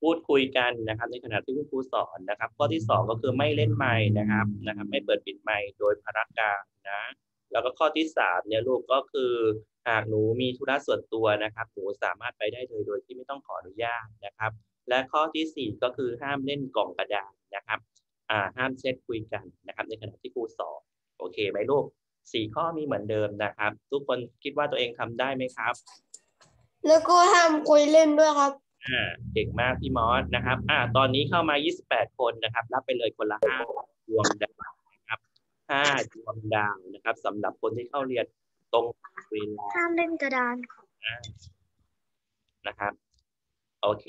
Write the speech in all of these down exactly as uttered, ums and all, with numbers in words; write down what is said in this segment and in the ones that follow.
พูดคุยกันนะครับในขณะที่คุณครูสอนนะครับข้อที่สองก็คือไม่เล่นไมค์นะครับนะครับไม่เปิดปิดไมค์โดยพนักงานนะแล้วก็ข้อที่สามเนี่ยลูกก็คือหากหนูมีธุระส่วนตัวนะครับหนูสามารถไปได้เลยโดยที่ไม่ต้องขออนุญาตนะครับและข้อที่สี่ก็คือห้ามเล่นกล่องกระดาษนะครับอ่าห้ามแชทคุยกันนะครับในขณะที่ครูสอนโอเคไหมลูกสี่ข้อมีเหมือนเดิมนะครับทุกคนคิดว่าตัวเองทำได้ไหมครับแล้วก็ห้ามคุยเล่นด้วยครับอ่าเก่งมากพี่มอสนะครับอ่าตอนนี้เข้ามายี่สิบแปดคนนะครับรับไปเลยคนละห้าดวงดาวนะครับห้าดวงดาวนะครับสำหรับคนที่เข้าเรียนตรงเวลาห้ามเล่นกระดานนะครับโอเค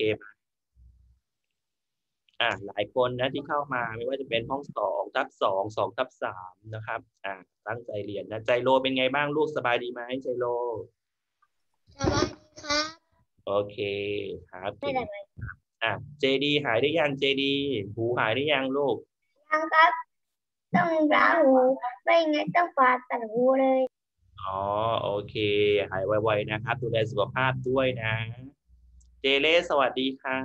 อ่าหลายคนนะที่เข้ามาไม่ว่าจะเป็นห้องสองทับสองสองทับสามนะครับอ่าตั้งใจเรียนนะใจโลเป็นไงบ้างลูกสบายดีไหมใจโลสบายดีครับโอเคครับเก่งอ่ะเจดีหายได้ยังเจดีหูหายได้ยังลูกยังครับต้องล้างหูไม่งั้นต้องผ่าตัดหูเลยอ๋อโอเคหายไวๆนะครับดูแลสุขภาพด้วยนะเจเล่สวัสดีค่ะ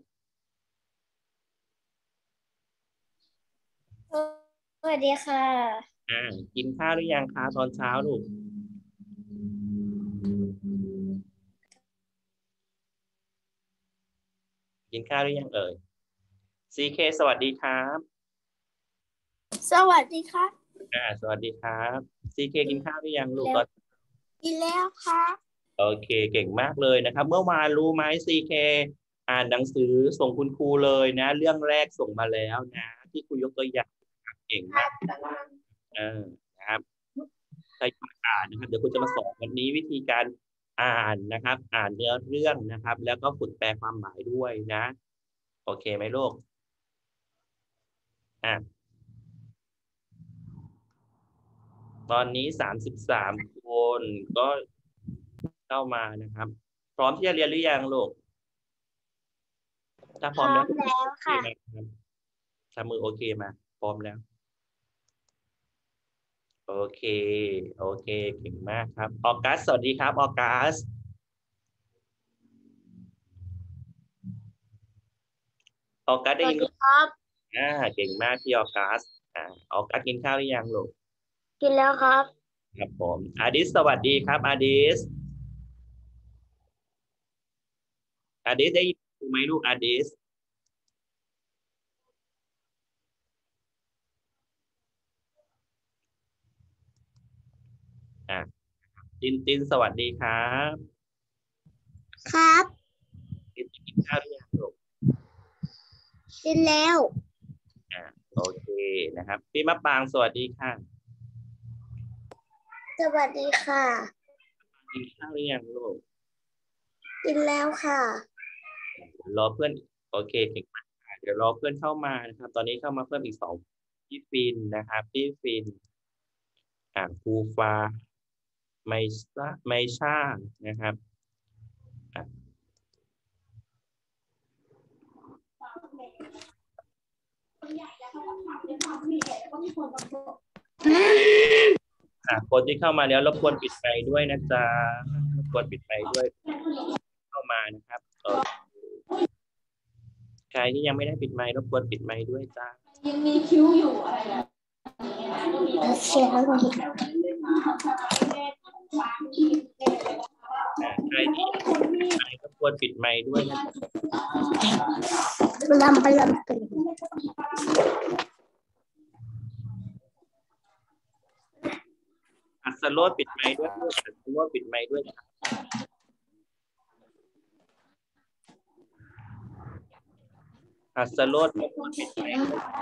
สวัสดีค่ะอ่ากินข้าวหรือยังคะตอนเช้าลูกกินข้าวหรือยังเอ่ย ซี เค สวัสดีครับสวัสดีครับอ่าสวัสดีครับ ซี เค กินข้าวหรือยังลูกตอนกินแล้วครับโอเคเก่งมากเลยนะครับเมื่อวานรู้ไหม ซี เค อ่านหนังสือส่งคุณครูเลยนะเรื่องแรกส่งมาแล้วนะที่ครูยกตัวอย่างเก่งมากเออนะครับใครอ่านนะครับเดี๋ยวครูจะมาสอนวันนี้วิธีการอ่านนะครับอ่านเนื้อเรื่องนะครับแล้วก็ฝึกแปลความหมายด้วยนะโอเคไหมลูกอ่ะตอนนี้สามสิบสามคนก็เข้ามานะครับพร้อมที่จะเรียนหรือยังลูกถ้าพร้อมแล้วค่ะทำมือโอเคมาพร้อมแล้วโอเคโอเคเก่งมากครับออกัสสวัสดีครับออกัสออกัสได้ยินครับอ่าเก่งมากพี่ออกัสอ่าออกัสกินข้าวหรือยังลูกกินแล้วครับครับผมอาดิสสวัสดีครับอาดิสอาดิสได้ยินไหมลูกอาดิสอ่าตินตินสวัสดีครับครับตินกินข้าวหรือยังลูกกินแล้วอ่าโอเคนะครับพี่มะปางสวัสดีค่ะสวัสดีค่ะกินข้าวหรือยังลูกกินแล้วค่ะรอเพื่อนโอเคเก่งมากเดี๋ยวรอเพื่อนเข้ามานะครับตอนนี้เข้ามาเพิ่มอีกสองพี่ฟินนะครับพี่ฟินอ่าครูฟ้าไม่ซ่าไม่ช่านะครับอ่าคนที่เข้ามาแล้วรบกวนปิดไมค์ด้วยนะจ๊ะรบกวนปิดไมค์ด้วยเข้ามานะครับเออใครที่ยังไม่ได้ปิดไมค์รบกวนปิดไมค์ด้วยจ้ายังมีคิ้วอยู่อะไรนะเสียงอะไรใครที่รบกวนปิดไมค์ด้วยนะลำไปลำไปอัศโรจน์ปิดไมค์ด้วยอัศโรจน์ปิดไมค์ด้วยนะครับอัศโรจน์รบกวนปิดไมค์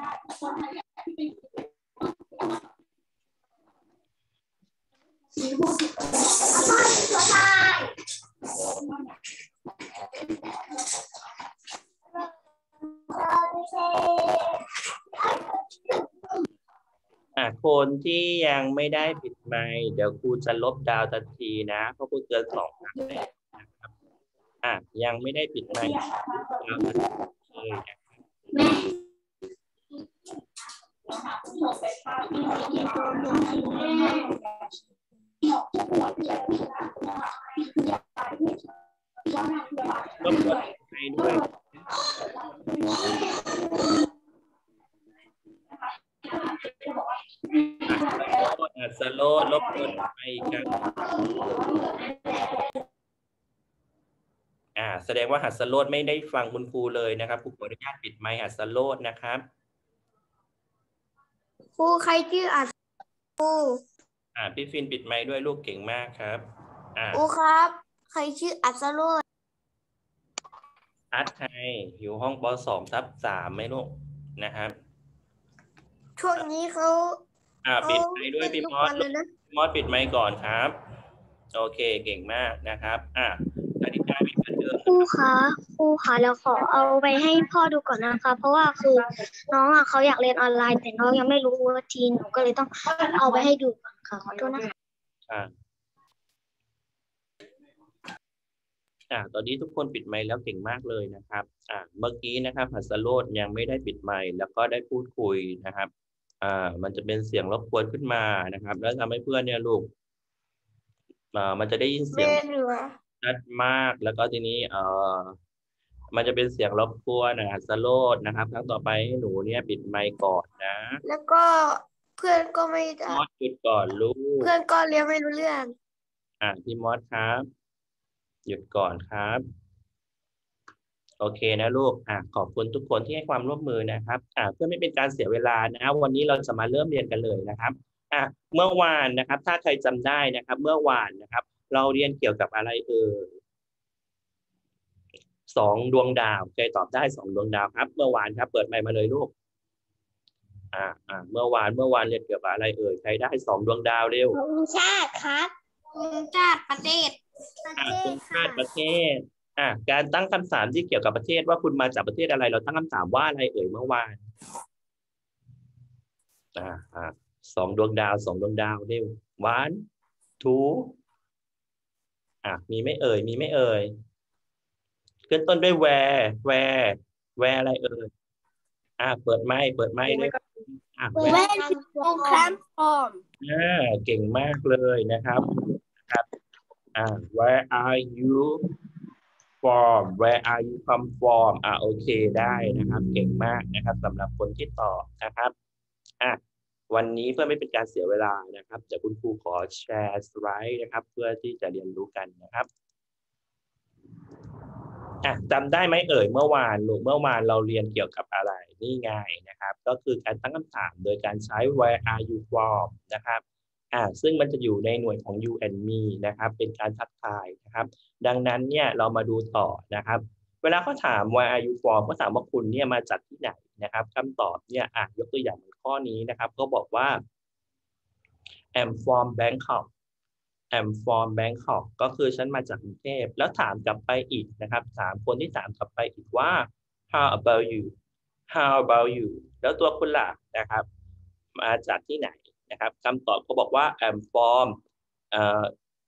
คนที่ยังไม่ได้ปิดไมค์เดี๋ยวครูจะลบดาวทันทีนะเพราะครูเตือนสองครั้งแล้วนะครับอ่ะยังไม่ได้ปิดไมค์ดาวทันทีเลยรบกวนปิดไมค์ด้วยอัศโลดลบกวนไปกันอ่าแสดงว่าหัสโลดไม่ได้ฟังคุณครูเลยนะครับครูขออนุญาตปิดไมค์หัสโลดนะครับครูใครชื่ออัศครูอ่าพี่ฟินปิดไมค์ด้วยลูกเก่งมากครับอ่าครูครับใครชื่ออัศโรจน์อาร์ตไฮอยู่ห้องปสองทับสามไหมลูกนะครับช่วงนี้เขาอ่าเขาปิดไมค์ด้วยเล่นพี่ทุกมอสวันเลยนะพี่มอสปิดไมค์ก่อนครับโอเคเก่งมากนะครับอ่ะกติกามีเหมือนเดิมครูคะครูคะเราขอเอาไปให้พ่อดูก่อนนะคะ เพราะว่าคือน้องอ่ะเขาอยากเรียนออนไลน์แต่น้องยังไม่รู้ว่าทีนหนูก็เลยต้องเอาไปให้ดูก่อนค่ะขอโทษนะคะอ่าอ่าตอนนี้ทุกคนปิดไมค์แล้วเก่งมากเลยนะครับอ่าเมื่อกี้นะครับหัสโรจน์ยังไม่ได้ปิดไมค์แล้วก็ได้พูดคุยนะครับอ่ามันจะเป็นเสียงรบกวนขึ้นมานะครับแล้วทำให้เพื่อนเนี่ยลูกอ่ามันจะได้ยินเสียงชัดมากแล้วก็ทีนี้เอ่อมันจะเป็นเสียงรบกวนนะหัสโรจน์นะครับครั้งต่อไปให้หนูเนี่ยปิดไมค์ก่อนนะแล้วก็เพื่อนก็ไม่ได้มอสหยุดก่อนลูกเพื่อนก็เรียนไม่รู้เรื่องอ่าพี่มอสครับหยุดก่อนครับโอเคนะลูกอ่ะขอบคุณทุกคนที่ให้ความร่วมมือนะครับอ่าเพื่อไม่เป็นการเสียเวลานะวันนี้เราจะมาเริ่มเรียนกันเลยนะครับอ่ะเมื่อวานนะครับ ถ้าใครจำได้นะครับ เมื่อวานนะครับ เราเรียนเกี่ยวกับอะไรเอ่ยสองดวงดาวใครตอบได้สองดวงดาวครับ เมื่อวานครับ เปิดไมค์มาเลยลูกอ่าอ่าเมื่อวานเมื่อวานเรียนเกี่ยวกับอะไรเอ่ยใครได้สองดวงดาวเร็วธงชาติครับธงชาติประเทศประอ่าเทธศงชาค่ะติประเทศอ่าการตั้งคำถามที่เกี่ยวกับประเทศว่าคุณมาจากประเทศอะไร เราตั้งคำถามว่าอะไรเอ่ยเมื่อวานอ่าอ่าสองดวงดาวสองดวงดาวเร็ว one two อ่ามีไม่เอ่ยมีไม่เอ่ยขึ้นต้นด้วย where where where อะไรเอ่ยอ่าเปิดไมค์เปิดไมค์ด้วยอ่า where Where did you come from อ่าเก่งมากเลยนะครับครับอ่า where are you from where are you come from อ่าโอเคได้นะครับเก่งมากนะครับสำหรับคนที่ตอบนะครับอ่ะวันนี้เพื่อไม่เป็นการเสียเวลานะครับเดี๋ยวคุณครูขอแชร์สไลด์นะครับเพื่อที่จะเรียนรู้กันนะครับอ่ะจำได้ไหมเอ่ยเมื่อวานลูกเมื่อวานเราเรียนเกี่ยวกับอะไรนี่ไงนะครับก็คือการตั้งคำถามโดยการใช้ where are you from นะครับอ่าซึ่งมันจะอยู่ในหน่วยของ you and me นะครับเป็นการทักทายนะครับดังนั้นเนี่ยเรามาดูต่อนะครับเวลาเขาถาม where are you from ก็ถามว่าคุณเนี่ยมาจากที่ไหนนะครับคำตอบเนี่ยอ่ะยกตัวอย่างข้อนี้นะครับก็บอกว่า I'm from Bangkok I'm from Bangkok ก็คือฉันมาจากกรุงเทพแล้วถามกลับไปอีกนะครับถามคนที่ถามกลับไปอีกว่า How about you How about you แล้วตัวคุณล่ะนะครับมาจากที่ไหนนะครับคำตอบก็บอกว่า I'm from เอ่อ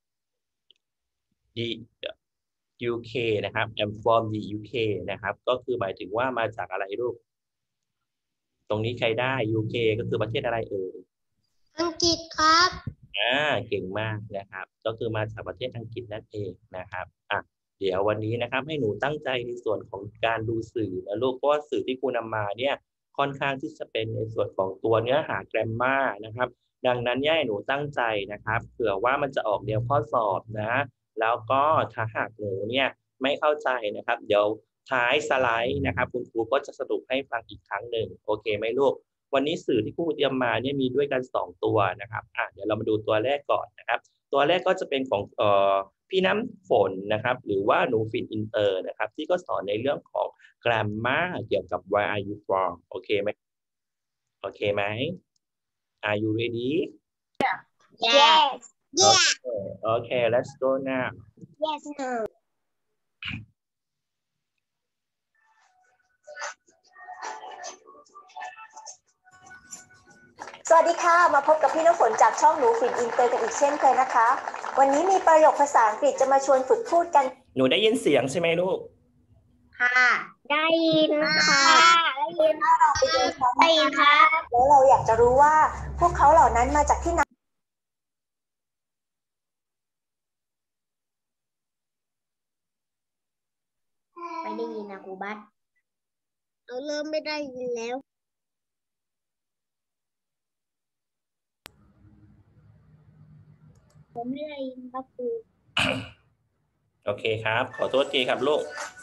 the ยู เค นะครับ I'm from the ยู เค นะครับก็คือหมายถึงว่ามาจากอะไรลูกตรงนี้ใครได้ ยู เค ก็คือประเทศอะไรเอ่ยอังกฤษครับอ่าเก่งมากนะครับก็คือมาจากประเทศอังกฤษนั่นเองนะครับอ่ะเดี๋ยววันนี้นะครับให้หนูตั้งใจในส่วนของการดูสื่อนะลูกเพราะว่าสื่อที่ครูนำมาเนี่ยค่อนข้างที่จะเป็นในส่วนของตัวเนื้อหาแกรมมานะครับดังนั้นเนี่ยให้หนูตั้งใจนะครับเผื่อว่ามันจะออกแนวข้อสอบนะแล้วก็ถ้าหากหนูเนี่ยไม่เข้าใจนะครับเดี๋ยวท้ายสไลด์นะครับคุณครูก็จะสรุปให้ฟังอีกครั้งหนึ่งโอเคไหมลูกวันนี้สื่อที่ครูเตรียมมาเนี่ยมีด้วยกันสองตัวนะครับอ่ะเดี๋ยวเรามาดูตัวแรกก่อนนะครับตัวแรกก็จะเป็นของเอ่อพี่น้ำฝนนะครับหรือว่าหนูฟินอินเตอร์นะครับที่ก็สอนในเรื่องของ grammar เกี่ยวกับ where are you from โอเคไหมโอเคไหม Are you ready Yes Okay Okay let's go now Yes no สวัสดีค่ะมาพบกับพี่น้ำฝนจากช่องหนูฟินอินเตอร์กันอีกเช่นเคยนะคะวันนี้มีประโยคภาษาอังกฤษจะมาชวนฝึกพูดกันหนูได้ยินเสียงใช่ไหมลูกค่ะได้ยินค่ะได้ยินถ้าเราไปดูซ้ำได้ยินค่ะแล้วเราอยากจะรู้ว่าพวกเขาเหล่านั้นมาจากที่ไหนไม่ได้ยินนะครูบัสเราเริ่มไม่ได้ยินแล้วผมไม่ได้ยินครับครูโอเคครับขอโทษทีครับลูก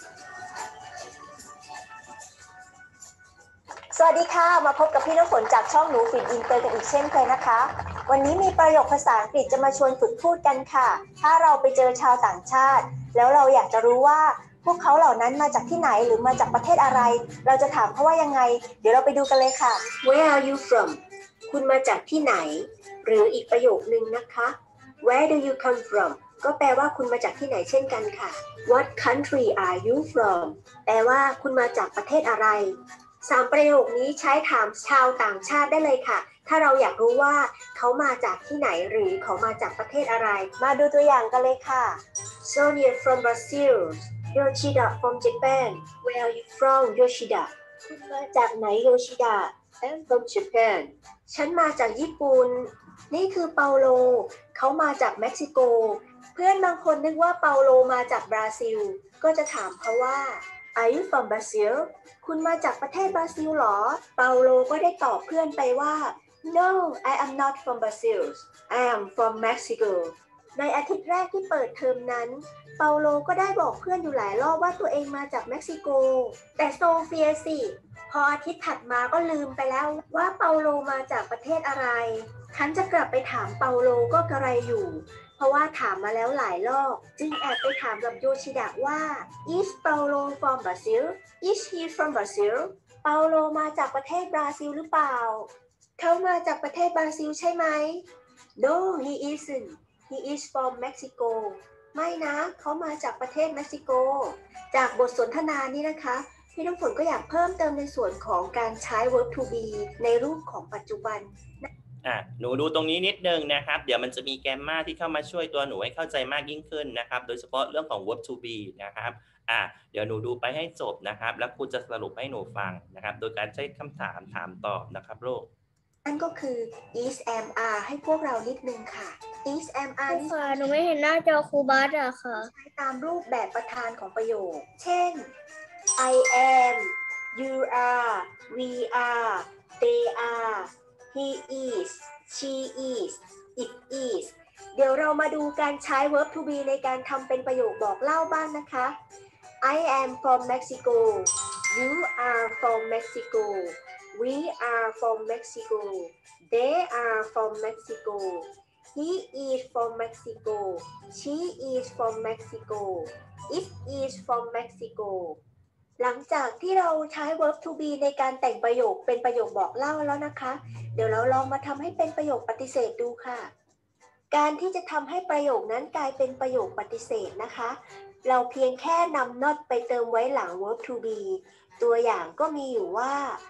สวัสดีค่ะมาพบกับพี่น้ำฝนจากช่องหนูฝิ่นอินเตอร์กันอีกเช่นเคยนะคะวันนี้มีประโยคภาษาอังกฤษจะมาชวนฝึกพูดกันค่ะถ้าเราไปเจอชาวต่างชาติแล้วเราอยากจะรู้ว่าพวกเขาเหล่านั้นมาจากที่ไหนหรือมาจากประเทศอะไรเราจะถามเขาว่ายังไงเดี๋ยวเราไปดูกันเลยค่ะ Where are you from คุณมาจากที่ไหนหรืออีกประโยคนึงนะคะ Where do you come from ก็แปลว่าคุณมาจากที่ไหนเช่นกันค่ะ What country are you from แปลว่าคุณมาจากประเทศอะไรสามประโยคนี้ใช้ถามชาวต่างชาติได้เลยค่ะถ้าเราอยากรู้ว่าเขามาจากที่ไหนหรือเขามาจากประเทศอะไรมาดูตัวอย่างกันเลยค่ะ Sonia from Brazil Yoshida from Japan Where are you from Yoshida คุณมาจากไหน Yoshida I'm from Japan ฉันมาจากญี่ปุ่นนี่คือเปาโลเขามาจากเม็กซิโกเพื่อนบางคนนึกว่าเปาโลมาจากบราซิลก็จะถามเขาว่า Are you from Brazil คุณมาจากประเทศบราซิลหรอเปาโลก็ได้ตอบเพื่อนไปว่า No I am not from Brazil I am from Mexico ในอาทิตย์แรกที่เปิดเทอมนั้นเปาโลก็ได้บอกเพื่อนอยู่หลายรอบว่าตัวเองมาจากเม็กซิโกแต่โซเฟียสิพออาทิตย์ถัดมาก็ลืมไปแล้วว่าเปาโลมาจากประเทศอะไรฉันจะกลับไปถามเปาโลก็กระไรอยู่เพราะว่าถามมาแล้วหลายรอบจึงแอบไปถามกับโยชิดะว่า Is Paulo from Brazil? Is he from Brazil? เปาโลมาจากประเทศบราซิลหรือเปล่าเขามาจากประเทศบราซิลใช่ไหม No he isn't he is from Mexico ไม่นะเขามาจากประเทศเม็กซิโกจากบทสนทนานี้นะคะพี่น้ำฝนก็อยากเพิ่มเติมในส่วนของการใช้ verb to be ในรูปของปัจจุบันอ่ะหนูดูตรงนี้นิดนึงนะครับเดี๋ยวมันจะมีแกมมาที่เข้ามาช่วยตัวหนูให้เข้าใจมากยิ่งขึ้นนะครับโดยเฉพาะเรื่องของ verb to be นะครับอ่ะเดี๋ยวหนูดูไปให้จบนะครับแล้วครูจะสรุปให้หนูฟังนะครับโดยการใช้คำถามถามตอบนะครับลูกนั่นก็คือ is am are ให้พวกเรานิดนึงค่ะ is am are นี่ค่ะหนูไม่เห็นหน้าจอครูบาสอะค่ะใช้ตามรูปแบบประธานของประโยคเช่น I am you are we are they are he is she is it is เดี๋ยวเรามาดูการใช้ verb to be ในการทำเป็นประโยคบอกเล่าบ้างนะคะ I am from Mexico you are from Mexico we are from Mexico they are from Mexico he is from Mexico she is from Mexico it is from Mexico หลังจากที่เราใช้ verb to be ในการแต่งประโยคเป็นประโยคบอกเล่าแล้วนะคะเดี๋ยวเราลองมาทำให้เป็นประโยคปฏิเสธดูค่ะการที่จะทำให้ประโยคนั้นกลายเป็นประโยคปฏิเสธนะคะเราเพียงแค่นำ not ไปเติมไว้หลัง verb to be ตัวอย่างก็มีอยู่ว่า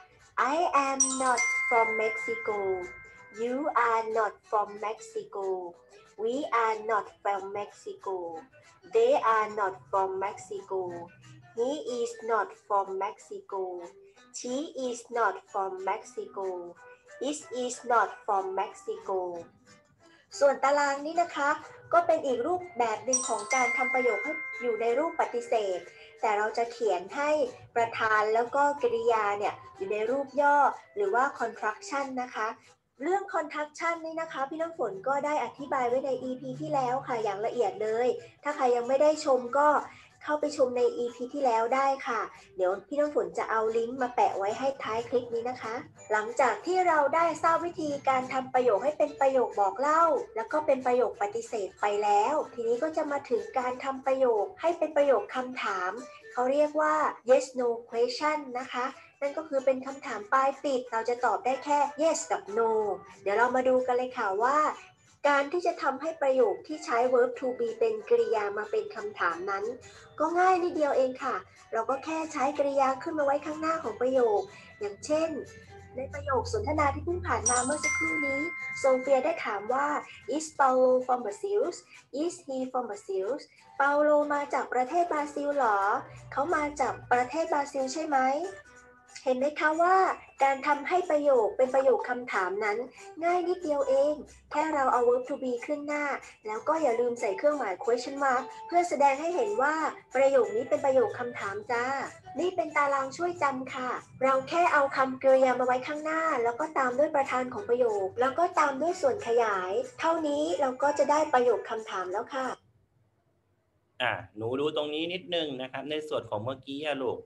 I am not from Mexico you are not from Mexico we are not from Mexico they are not from Mexico he is not from Mexico she is not from Mexico it is not from Mexico ส่วนตารางนี้นะคะก็เป็นอีกรูปแบบหนึ่งของการทำประโยคให้อยู่ในรูปปฏิเสธแต่เราจะเขียนให้ประธานแล้วก็กริยาเนี่ยอยู่ในรูปย่อหรือว่า contraction นะคะเรื่อง contraction นี่นะคะพี่น้ำฝนก็ได้อธิบายไว้ใน อี พี ที่แล้วค่ะอย่างละเอียดเลยถ้าใครยังไม่ได้ชมก็เข้าไปชมใน อี พี ที่แล้วได้ค่ะเดี๋ยวพี่น้ำฝนจะเอาลิงก์มาแปะไว้ให้ท้ายคลิปนี้นะคะหลังจากที่เราได้ทราบวิธีการทำประโยคให้เป็นประโยคบอกเล่าแล้วก็เป็นประโยคปฏิเสธไปแล้วทีนี้ก็จะมาถึงการทำประโยคให้เป็นประโยคคำถามเขาเรียกว่า yes no question นะคะนั่นก็คือเป็นคำถามปลายปิดเราจะตอบได้แค่ yes กับ no เดี๋ยวเรามาดูกันเลยค่ะว่าการที่จะทำให้ประโยคที่ใช้ verb to be เป็นกริยามาเป็นคำถามนั้นก็ง่ายนิดเดียวเองค่ะเราก็แค่ใช้กริยาขึ้นมาไว้ข้างหน้าของประโยคอย่างเช่นในประโยคสนทนาที่เพิ่งผ่านมาเมื่อสักครู่นี้โซเฟียได้ถามว่า is Paulo from Brazil is he from Brazil เปาโลมาจากประเทศบราซิลหรอเขามาจากประเทศบราซิลใช่ไหมเห็นไหมคะว่าการทำให้ประโยคเป็นประโยคคำถามนั้นง่ายนิดเดียวเอง แค่เราเอา verb to be ขึ้นหน้าแล้วก็อย่าลืมใส่เครื่องหมาย question mark เพื่อแสดงให้เห็นว่าประโยคนี้เป็นประโยคคำถามจ้านี่เป็นตารางช่วยจำค่ะเราแค่เอาคำกริยามาไว้ข้างหน้าแล้วก็ตามด้วยประธานของประโยคแล้วก็ตามด้วยส่วนขยายเท่านี้เราก็จะได้ประโยคคำถามแล้วค่ะอ่ะหนูดูตรงนี้นิดนึงนะครับในส่วนของเมื่อกี้อะลูก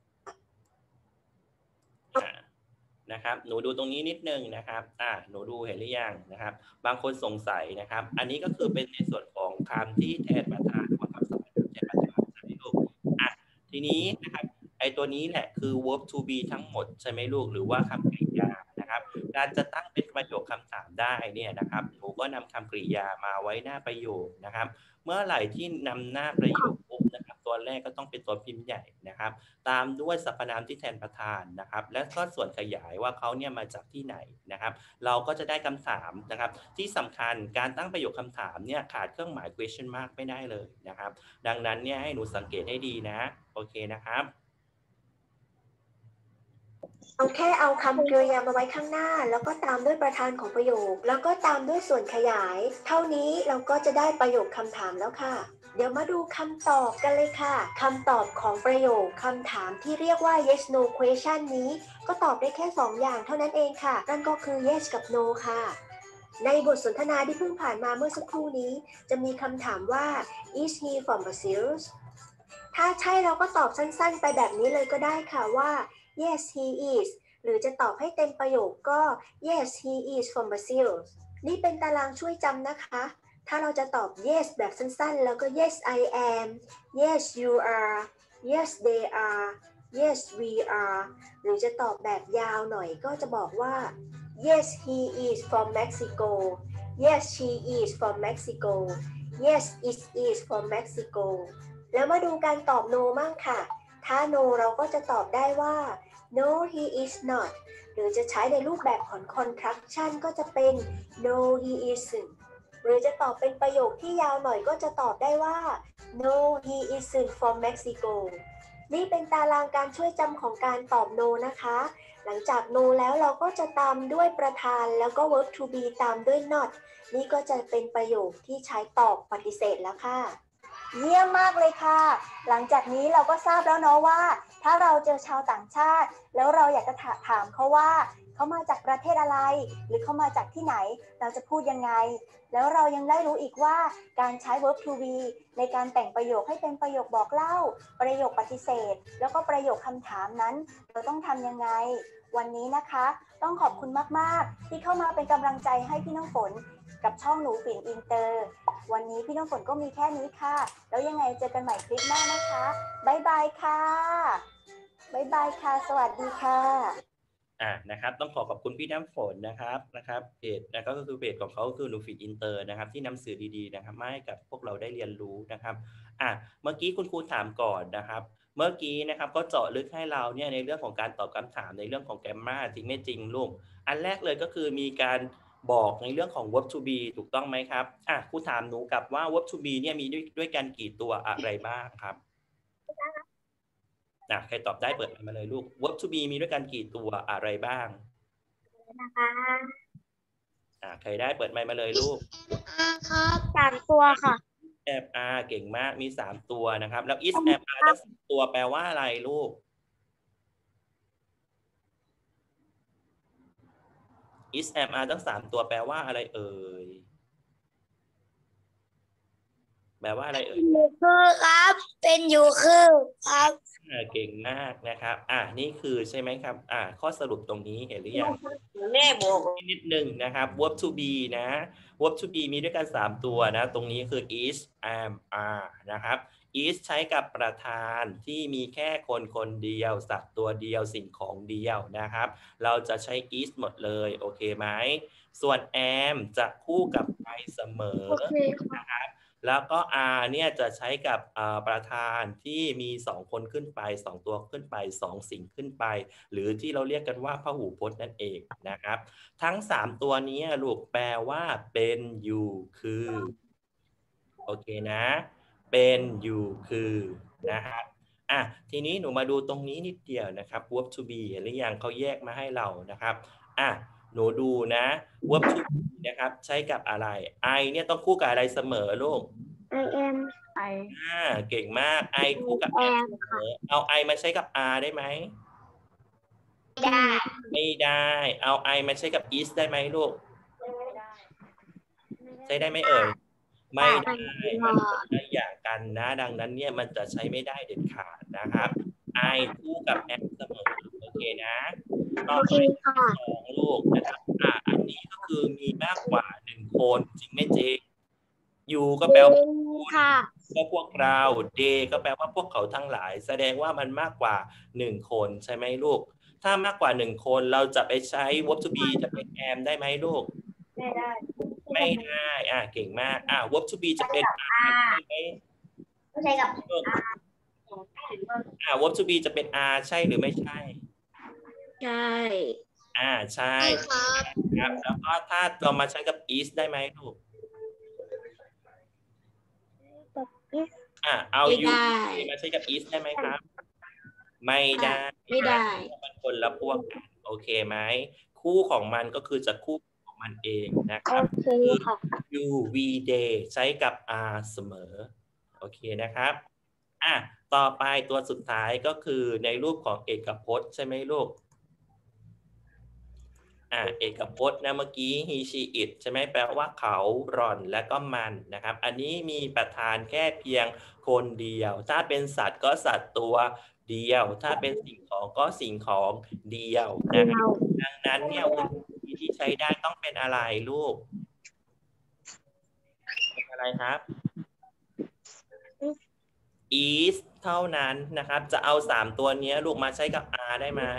นะครับหนูดูตรงนี้นิดนึงนะครับอ่าหนูดูเห็นหรือยังนะครับบางคนสงสัยนะครับอันนี้ก็คือเป็นในส่วนของคำที่แทนประธานหรือว่าคำศัพท์แทนประธานใช่ไหมลูกอ่ะทีนี้นะครับไอตัวนี้แหละคือ verb to be ทั้งหมดใช่ไหมลูกหรือว่าคำกริยานะครับการจะตั้งเป็นประโยคคำถามได้เนี่ยนะครับหนูก็นำคำกริยามาไว้หน้าประโยคนะครับเมื่อไหร่ที่นำหน้าประโยคปุ๊บนะครับตัวแรกก็ต้องเป็นตัวพิมพ์ใหญ่นะครับตามด้วยสรรพนามที่แทนประธานนะครับและก็ส่วนขยายว่าเขาเนี่ยมาจากที่ไหนนะครับเราก็จะได้คำถามนะครับที่สำคัญการตั้งประโยคคำถามเนี่ยขาดเครื่องหมาย question mark ไม่ได้เลยนะครับดังนั้นเนี่ยให้หนูสังเกตให้ดีนะโอเคนะครับเราแค่เอาคำกริยามาไว้ข้างหน้าแล้วก็ตามด้วยประธานของประโยคแล้วก็ตามด้วยส่วนขยายเท่านี้เราก็จะได้ประโยคคำถามแล้วค่ะเดี๋ยวมาดูคำตอบกันเลยค่ะคำตอบของประโยคคำถามที่เรียกว่า yes no question นี้ก็ตอบได้แค่สองอย่างเท่านั้นเองค่ะนั่นก็คือ yes กับ no ค่ะในบทสนทนาที่เพิ่งผ่านมาเมื่อสักครู่นี้จะมีคำถามว่า is he from Brazil ถ้าใช่เราก็ตอบสั้นๆไปแบบนี้เลยก็ได้ค่ะว่า yes he is หรือจะตอบให้เต็มประโยคก็ yes he is from Brazil นี่เป็นตารางช่วยจำนะคะถ้าเราจะตอบ yes แบบสั้นๆแล้วก็ yes I am yes you are yes they are yes we are หรือจะตอบแบบยาวหน่อยก็จะบอกว่า yes he is from Mexico yes she is from Mexico yes it is from Mexico แล้วมาดูการตอบ no มั่งค่ะถ้า no เราก็จะตอบได้ว่า no he is not หรือจะใช้ในรูปแบบของ contraction ก็จะเป็น no he isn't หรือจะตอบเป็นประโยคที่ยาวหน่อยก็จะตอบได้ว่า no he isn't from Mexico นี่เป็นตารางการช่วยจำของการตอบ no นะคะหลังจาก no แล้วเราก็จะตามด้วยประธานแล้วก็ verb to be ตามด้วย not นี่ก็จะเป็นประโยคที่ใช้ตอบปฏิเสธแล้วค่ะเยี่ยมมากเลยค่ะหลังจากนี้เราก็ทราบแล้วเนาะว่าถ้าเราเจอชาวต่างชาติแล้วเราอยากจะถามเขาว่าเขามาจากประเทศอะไรหรือเขามาจากที่ไหนเราจะพูดยังไงแล้วเรายังได้รู้อีกว่าการใช้ verb to be ในการแต่งประโยคให้เป็นประโยคบอกเล่าประโยคปฏิเสธแล้วก็ประโยคคำถามนั้นเราต้องทำยังไงวันนี้นะคะต้องขอบคุณมากๆที่เข้ามาเป็นกำลังใจให้พี่น้ำฝนกับช่องหนูฝิ่นอินเตอร์วันนี้พี่น้ำฝนก็มีแค่นี้ค่ะแล้วยังไงเจอกันใหม่คลิปหน้านะคะบ๊ายบายค่ะบ๊ายบายค่ะสวัสดีค่ะอ่านะครับต้องขอขอบคุณพี่น้ำฝนนะครับนะครับเพจนะครับก็คือเพจของเขาคือหนูฟิตอินเตอร์นะครับที่นำสื่อดีๆนะครับมาให้กับพวกเราได้เรียนรู้นะครับอ่ะเมื่อกี้คุณครูถามก่อนนะครับเมื่อกี้นะครับก็เจาะลึกให้เราเนี่ยในเรื่องของการตอบคำถามในเรื่องของแกรมมาจริงไม่จริงลูกอันแรกเลยก็คือมีการบอกในเรื่องของ verb to be ถูกต้องไหมครับอ่ะครูถามหนูกลับว่า verb to be เนี่ยมีด้วยด้วยกันกี่ตัวอะไรบ้างครับอ่ะใครตอบได้เปิดมาเลยลูก verb to be มีด้วยกันกี่ตัวอะไรบ้างนะคะอ่ะใครได้เปิดไมค์มาเลยลูกครับสามตัวค่ะแอม อาร์ เก่งมากมีสามตัวนะครับแล้ว is am are ทั้งสามตัวแปลว่าอะไรลูก is am are ทั้งสามตัวแปลว่าอะไรเอ่ยแปลว่าอะไรเอ่ยคือครับเป็นอยู่คือครับเก่งมากนะครับอ่ะนี่คือใช่ไหมครับอ่ะข้อสรุปตรงนี้เห็นหรือยังแม่บอกนิดหนึ่งนะครับ verb to be นะ verb to be มีด้วยกันสามตัวนะตรงนี้คือ is am are นะครับ is ใช้กับประธานที่มีแค่คนคนเดียวสัตว์ตัวเดียวสิ่งของเดียวนะครับเราจะใช้ is หมดเลยโอเคไหมส่วน am จะคู่กับไปเสมอนะครับแล้วก็ are เนี่ยจะใช้กับประธานที่มีสองคนขึ้นไปสองตัวขึ้นไปสองสิ่งขึ้นไปหรือที่เราเรียกกันว่าพหูพจน์นั่นเองนะครับทั้งสามตัวนี้ลูกแปลว่าเป็นอยู่คือโอเคนะเป็นอยู่คือนะครับอ่ะทีนี้หนูมาดูตรงนี้นิดเดียวนะครับ verb to be เห็นหรือยังเขาแยกมาให้เรานะครับอ่ะหนูดูนะ verb to be นะครับใช้กับอะไร I เนี่ยต้องคู่กับอะไรเสมอลูก I am I อ่าเก่งมาก I คู่กับ am am เสมอเอา I มาใช้กับ are ได้ไหมได้ไม่ได้เอา I มาใช้กับ is ได้ไหมลูกใช้ได้ไหมเอ่ยไม่ได้มันคนละอย่างกันนะดังนั้นเนี่ยมันจะใช้ไม่ได้เด็ดขาดนะครับ I คู่กับ am เสมอโอเคนะต่อโอไปเคค่ะสองลูกนะครับอ่าอันนี้ก็คือมีมากกว่าหนึ่งคนจริงไหมเจ you ก็แปลว่าค่ะก็พวกเรา they ก็แปลว่าพวกเขาทั้งหลาย แสดงว่ามันมากกว่าหนึ่งคนใช่ไหมลูกถ้ามากกว่าหนึ่งคนเราจะไปใช้ verb to be จะเป็น am ได้ไหมลูกไม่ได้ไม่ได้อ่ะเก่งมากอ่ะ verb to be จะเป็น are ใช่ไหมไม่ใช่กับอ่ะ verb to be จะเป็น are ใช่หรือไม่ใช่ใช่อ่าใช่ครับครับแล้วก็ถ้าเรามาใช้กับ is ได้ไหมลูกอ่ะเอา you มาใช้กับ is ได้ไหมครับ ไม่ได้ไม่ได้มันคนละพวกกันโอเคไหมคู่ของมันก็คือจะคู่ของมันเองนะคโอรับเคค่ะ you we they ใช้กับ are เสมอโอเคนะครับอ่ะต่อไปตัวสุดท้ายก็คือในรูปของเอกพจน์ใช่ไหมลูกอ่ะเอกพจน์นะเมื่อกี้ he she it ใช่ไหมแปลว่าเขาหล่อนและก็มันนะครับอันนี้มีประธานแค่เพียงคนเดียวถ้าเป็นสัตว์ก็สัตว์ตัวเดียวถ้าเป็นสิ่งของก็สิ่งของเดียวนะครับดังนั้นเนี่ยวุฒิที่ใช้ได้ต้องเป็นอะไรลูกเป็นอะไรครับ is เท่านั้นนะครับจะเอาสามตัวนี้ลูกมาใช้กับ are ได้ไหม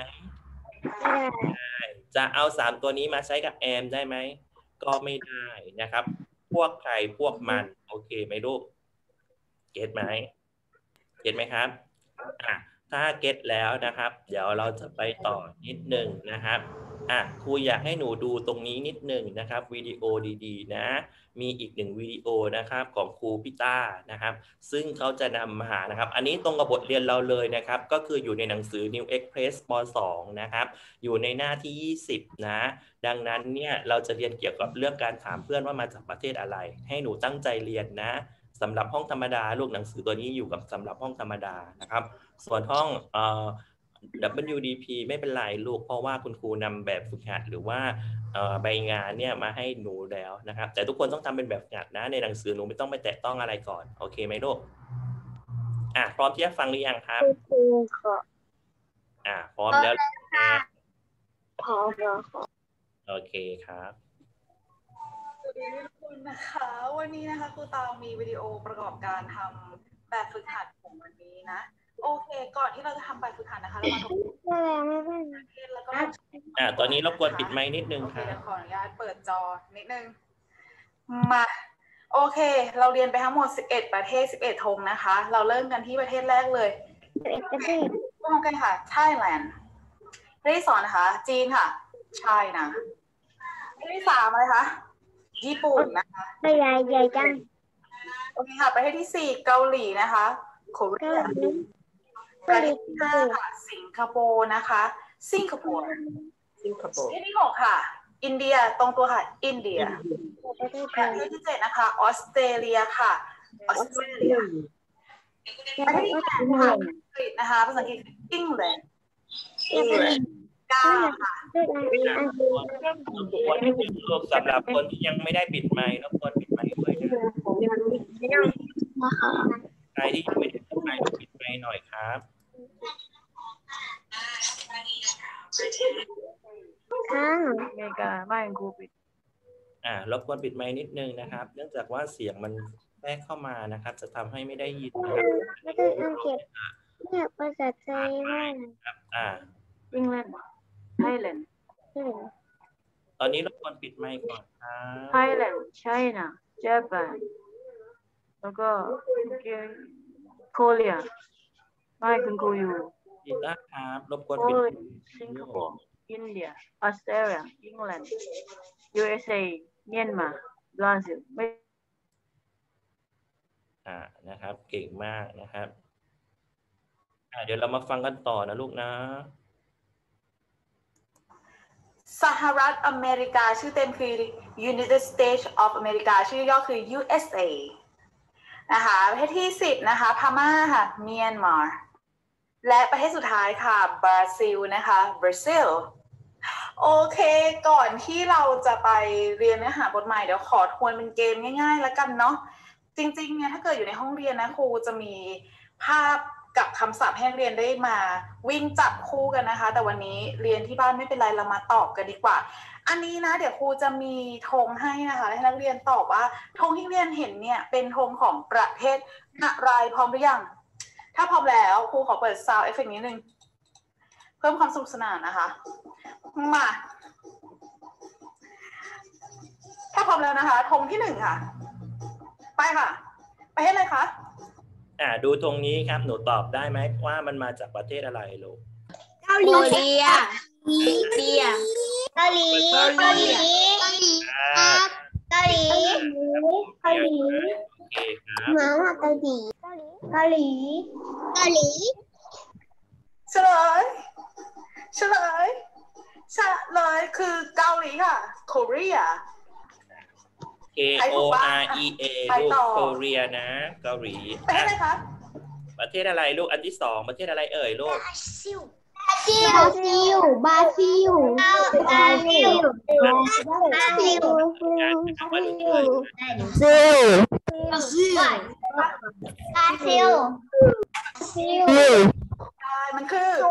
จะเอาสามตัวนี้มาใช้กับ am ได้ไหมก็ไม่ได้นะครับพวกใครพวกมันโอเคไหมลูกเก็ตไหมเก็ตไหมครับอ่ะถ้าเก็ตแล้วนะครับเดี๋ยวเราจะไปต่อนิดหนึ่งนะครับอ่ะครูอยากให้หนูดูตรงนี้นิดหนึ่งนะครับวิดีโอดีๆนะมีอีกหนึ่งวิดีโอนะครับของครูพิต้านะครับซึ่งเขาจะนำมานะครับอันนี้ตรงกับบทเรียนเราเลยนะครับก็คืออยู่ในหนังสือ New Express ป.สอง นะครับอยู่ในหน้าที่ยี่สิบนะดังนั้นเนี่ยเราจะเรียนเกี่ยวกับเรื่องการถามเพื่อนว่ามาจากประเทศอะไรให้หนูตั้งใจเรียนนะสำหรับห้องธรรมดาลูกหนังสือตัวนี้อยู่กับสำหรับห้องธรรมดานะครับส่วนห้องเอ่อ ดับเบิลยู ดี พี ไม่เป็นไรลูกเพราะว่าคุณครูนำแบบฝึกหัดหรือว่าใบงานเนี่ยมาให้หนูแล้วนะครับแต่ทุกคนต้องทำเป็นแบบฝึกหัดนะในหนังสือหนูไม่ต้องไปแตะต้องอะไรก่อนโอเคไหมลูกอ่ะพร้อมที่จะฟังหรือยังครับครูค่ะอ่ะพร้อมแล้วพร้อมแล้วค่ะโอเคครับสวัสดีทุกคนนะคะวันนี้นะคะครูตาวมีวิดีโอประกอบการทำแบบฝึกหัดของวันนี้นะโอเคก่อนที่เราจะทำแบบฝึกหัดนะคะเรามาทบทวนไม่แล้วไม่เป็นประเทศแล้วก็อ่ะตอนนี้รบกวนปิดไมค์นิดนึงโอคเครับ เดี๋ยวขออนุญาตเปิดจอนิดนึงมาโอเคเราเรียนไปทั้งหมดสิบเอ็ดประเทศสิบเอ็ดธงนะคะเราเริ่มกันที่ประเทศแรกเลยเป็นประเทศโอเคค่ะ Thailand ประเทศที่สองนะคะจีนค่ะ China ประเทศที่สามอะไรคะญี่ปุ่นนะคะไม่ใหญ่ใหญ่จังโอเคค่ะประเทศที่สี่เกาหลีนะคะโคเรีเกาย หลีปเการะหเทลีศที่ห้าค่ะสิงคโปร์นะคะสิงคโปร์สิงคโปประร์เทศที่หกค่ะ อินเดียตรงตัวค่ะ อินเดียประเทศปไทระยเทศที่เจ็ดนะคะออสเตรเลียค่ะออสเตรเลียประเทศที่แปดค่ะอังกฤษนะคะภาษาอังกฤษอังกฤษอังกฤษเก้าค่ะด้วยอังกฤษอังกฤษรบกวนนิดนึงลูกสำหรับคนที่ยังไม่ได้ปิดไมค์รบกวนปิดไมค์ด้วยนะนะคะใครที่ยังไม่ได้ปิดไมค์ปิดไมค์หน่อยครับค่ะอเมริกาไม่ครูปิดอ่ารบกวนปิดไมค์นิดนึงนะครับ เนื่องจากว่าเสียงมันแทรกเข้ามานะครับ จะทำให้ไม่ได้ยินนะครับประเทศอังกฤษเนี่ยภาษาไทยว่าครับอ่าอังกฤษไทยแลนด์ตอนนี้รบกวนปิดไมค์ก่อนครับไทยแลนด์ไชน่าญี่ปุ่นแล้วก็เกาหลีไม่คุณครูอยู่ดีต้าครับรบกวนโอ้ปิดยสิงคโปร์อินเดียออสเตรเลียอังกฤษ ยู เอส เอ เมียนมาบราซิลไม่อ่านะครับ เก่งมากนะครับอ่ะเดี๋ยวเรามาฟังกันต่อนะลูกนะสหรัฐอเมริกาชื่อเต็มคือ United States of America ชื่อย่อคือ ยู เอส เอ นะคะประเทศที่สิบนะคะพม่าค่ะเมียนมาและประเทศสุดท้ายค่ะบราซิลนะคะบราซิลโอเคก่อนที่เราจะไปเรียนเนื้อหาบทใหม่เดี๋ยวขอทวนเป็นเกมง่ายๆแล้วกันเนาะจริงๆเนี่ยถ้าเกิดอยู่ในห้องเรียนนะครูจะมีภาพกับคำศัพท์ให้นักเรียนได้มาวิ่งจับคู่กันนะคะแต่วันนี้เรียนที่บ้านไม่เป็นไรเรามาตอบกันดีกว่าอันนี้นะเดี๋ยวครูจะมีธงให้นะคะให้นักเรียนตอบว่าธงที่เรียนเห็นเนี่ยเป็นธงของประเทศอะไรพร้อมหรือยังถ้าพร้อมแล้วครูขอเปิดซาวด์เอฟเฟกต์นิดนึงเพิ่มความสนุกสนานนะคะมาถ้าพร้อมแล้วนะคะธงที่หนึ่งค่ะไปค่ะไปให้เลยคะอ่าดูตรงนี้ครับหนูตอบได้ไหมว่ามันมาจากประเทศอะไรลูกเกาหลีเกาหลีเกาหลีเกาหลีเกาหลีครับเกาหลีเกาหลีโอเคครับมาว่าเกาหลีเกาหลีเกาหลีเฉลยเฉลยเฉลยคือเกาหลีค่ะ Korea K O R E A ลูกโคเรียนะเกาหลีประเทศอะไรคะประเทศอะไรลูกอันที่สองประเทศอะไรเอ่ยลูกบราซิลบราซิลบราซิลบราซิลบราซิลบราซิลบราซิลบราซิลใช่มันคือบ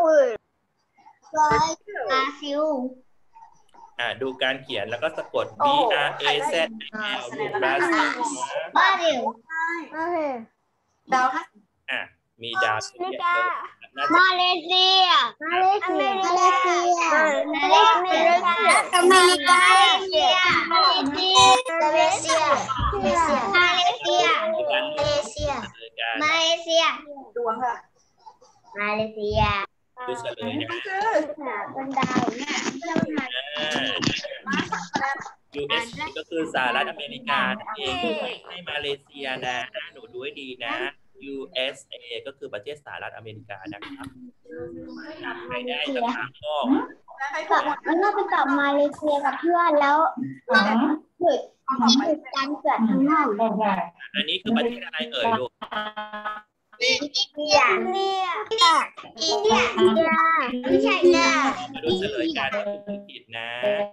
ราซิลอ่าดูการเขียนแล้วก็สะกด B R A Z I L ลูกบราซิลบราซิลดาวค่ะอ่ะมีดาวเยอะเลยน่าจะมาเลเซียมาเลเซียมาเลเซียมาเลเซียอเมริกามาเลเซียมาเลเซียมาเลเซียมาเลเซียมาเลเซียมาเลเซียดวงค่ะมาเลเซียดูเฉลยนะมันคือเป็นดาวเนี่ยอ่า ยู เอส ก็คือสหรัฐอเมริกานั่นเองไม่ใช่มาเลเซียนะหนูดูให้ดีนะ ยู เอส เอ ก็คือประเทศสหรัฐอเมริกานะครับใครได้จะถามก็แล้วเราไปตอบมาเลเซียกับเพื่อนแล้วเกิดที่เหตุการณ์เกิดข้างนอกอันนี้คือประเทศอะไรเอ่ยลูกอินเดียอินเดียอินเดียอินเดียไม่ใช่นะมาดูเฉลยกันว่าถูกผิดนะ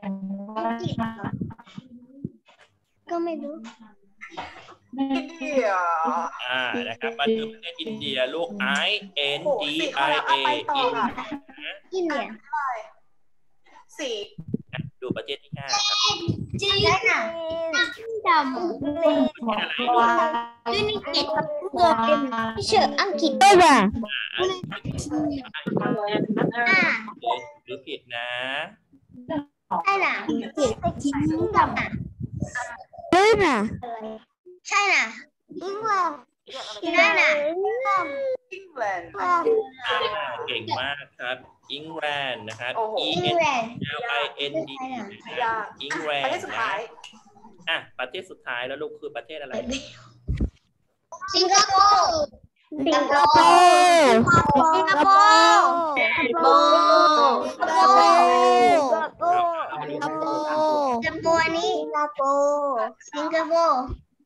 ก็ไม่รู้อินเดียอ่านะครับมันคือประเทศอินเดียลูก I N โอ้ D สี่ข้อ I แล้ว A ไปต่ออินค่ะอินเดียสี่ดูประเทศที่ห้าครับจีนน่ะดำเลยประเทศอะไรลูกยูนิเกตตัวเป็นเชื่ออังกฤษด้วยป่ะอ่าหรือผิดนะใช่น่ะผิดผิดดำน่ะใช่น่ะใช่น่ะอิงแลนด์ใช่น่ะอังกฤษอ่าเก่งมากครับอิงแลนด์นะครับโอ้โห E อิง N แลนด์ L I N D ยากอิงแลนประเทศด์สุดนะท้ายอ่ะประเทศสุดท้ายแล้วลูกคือประเทศอะไรสิงคโปร์สิงคโปร์สิงคโปร์สิงคโปร์สิงคโปร์สิงคโปร์สิงคโปร์นี่สิงคโปร์สิงคโปร์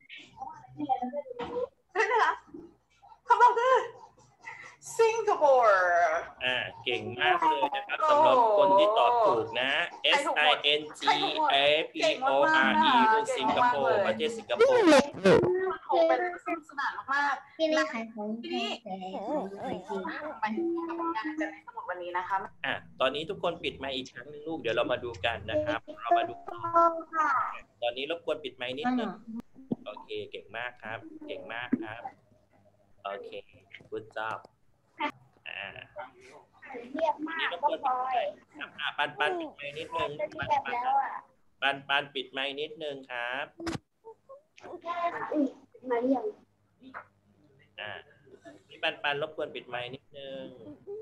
ใช่ไหมคะคำตอบคือสิงคโปร์อ่าเก่งมากเลยนะครับสำหรับคนที่ตอบถูกนะ S I N G A P O R E ลูกสิงคโปร์ประเทศสิงคโปร์คงเป็นสนุกสนานมากที่นี่ขายของๆทีนี้ไปทำงานกันในสมุดวันนี้นะคะอ่ะตอนนี้ทุกคนปิดไมค์อีกครั้งหนึงลูกเดี๋ยวเรามาดูกันนะครับ เรามาดูตอนนี้รบกวนปิดไมค์นิดนึงโอเคเก่งมากครับ เก่งมากครับโอเค good job อ่าเรียบมากก็พอยครับอ่ะปันปันปิดไมค์นิดนึงปันปันปันปันปิดไมค์นิดนึงครับมาเรียงอ่าพี่ปันปันรบกวนปิดไมค์นิดนึง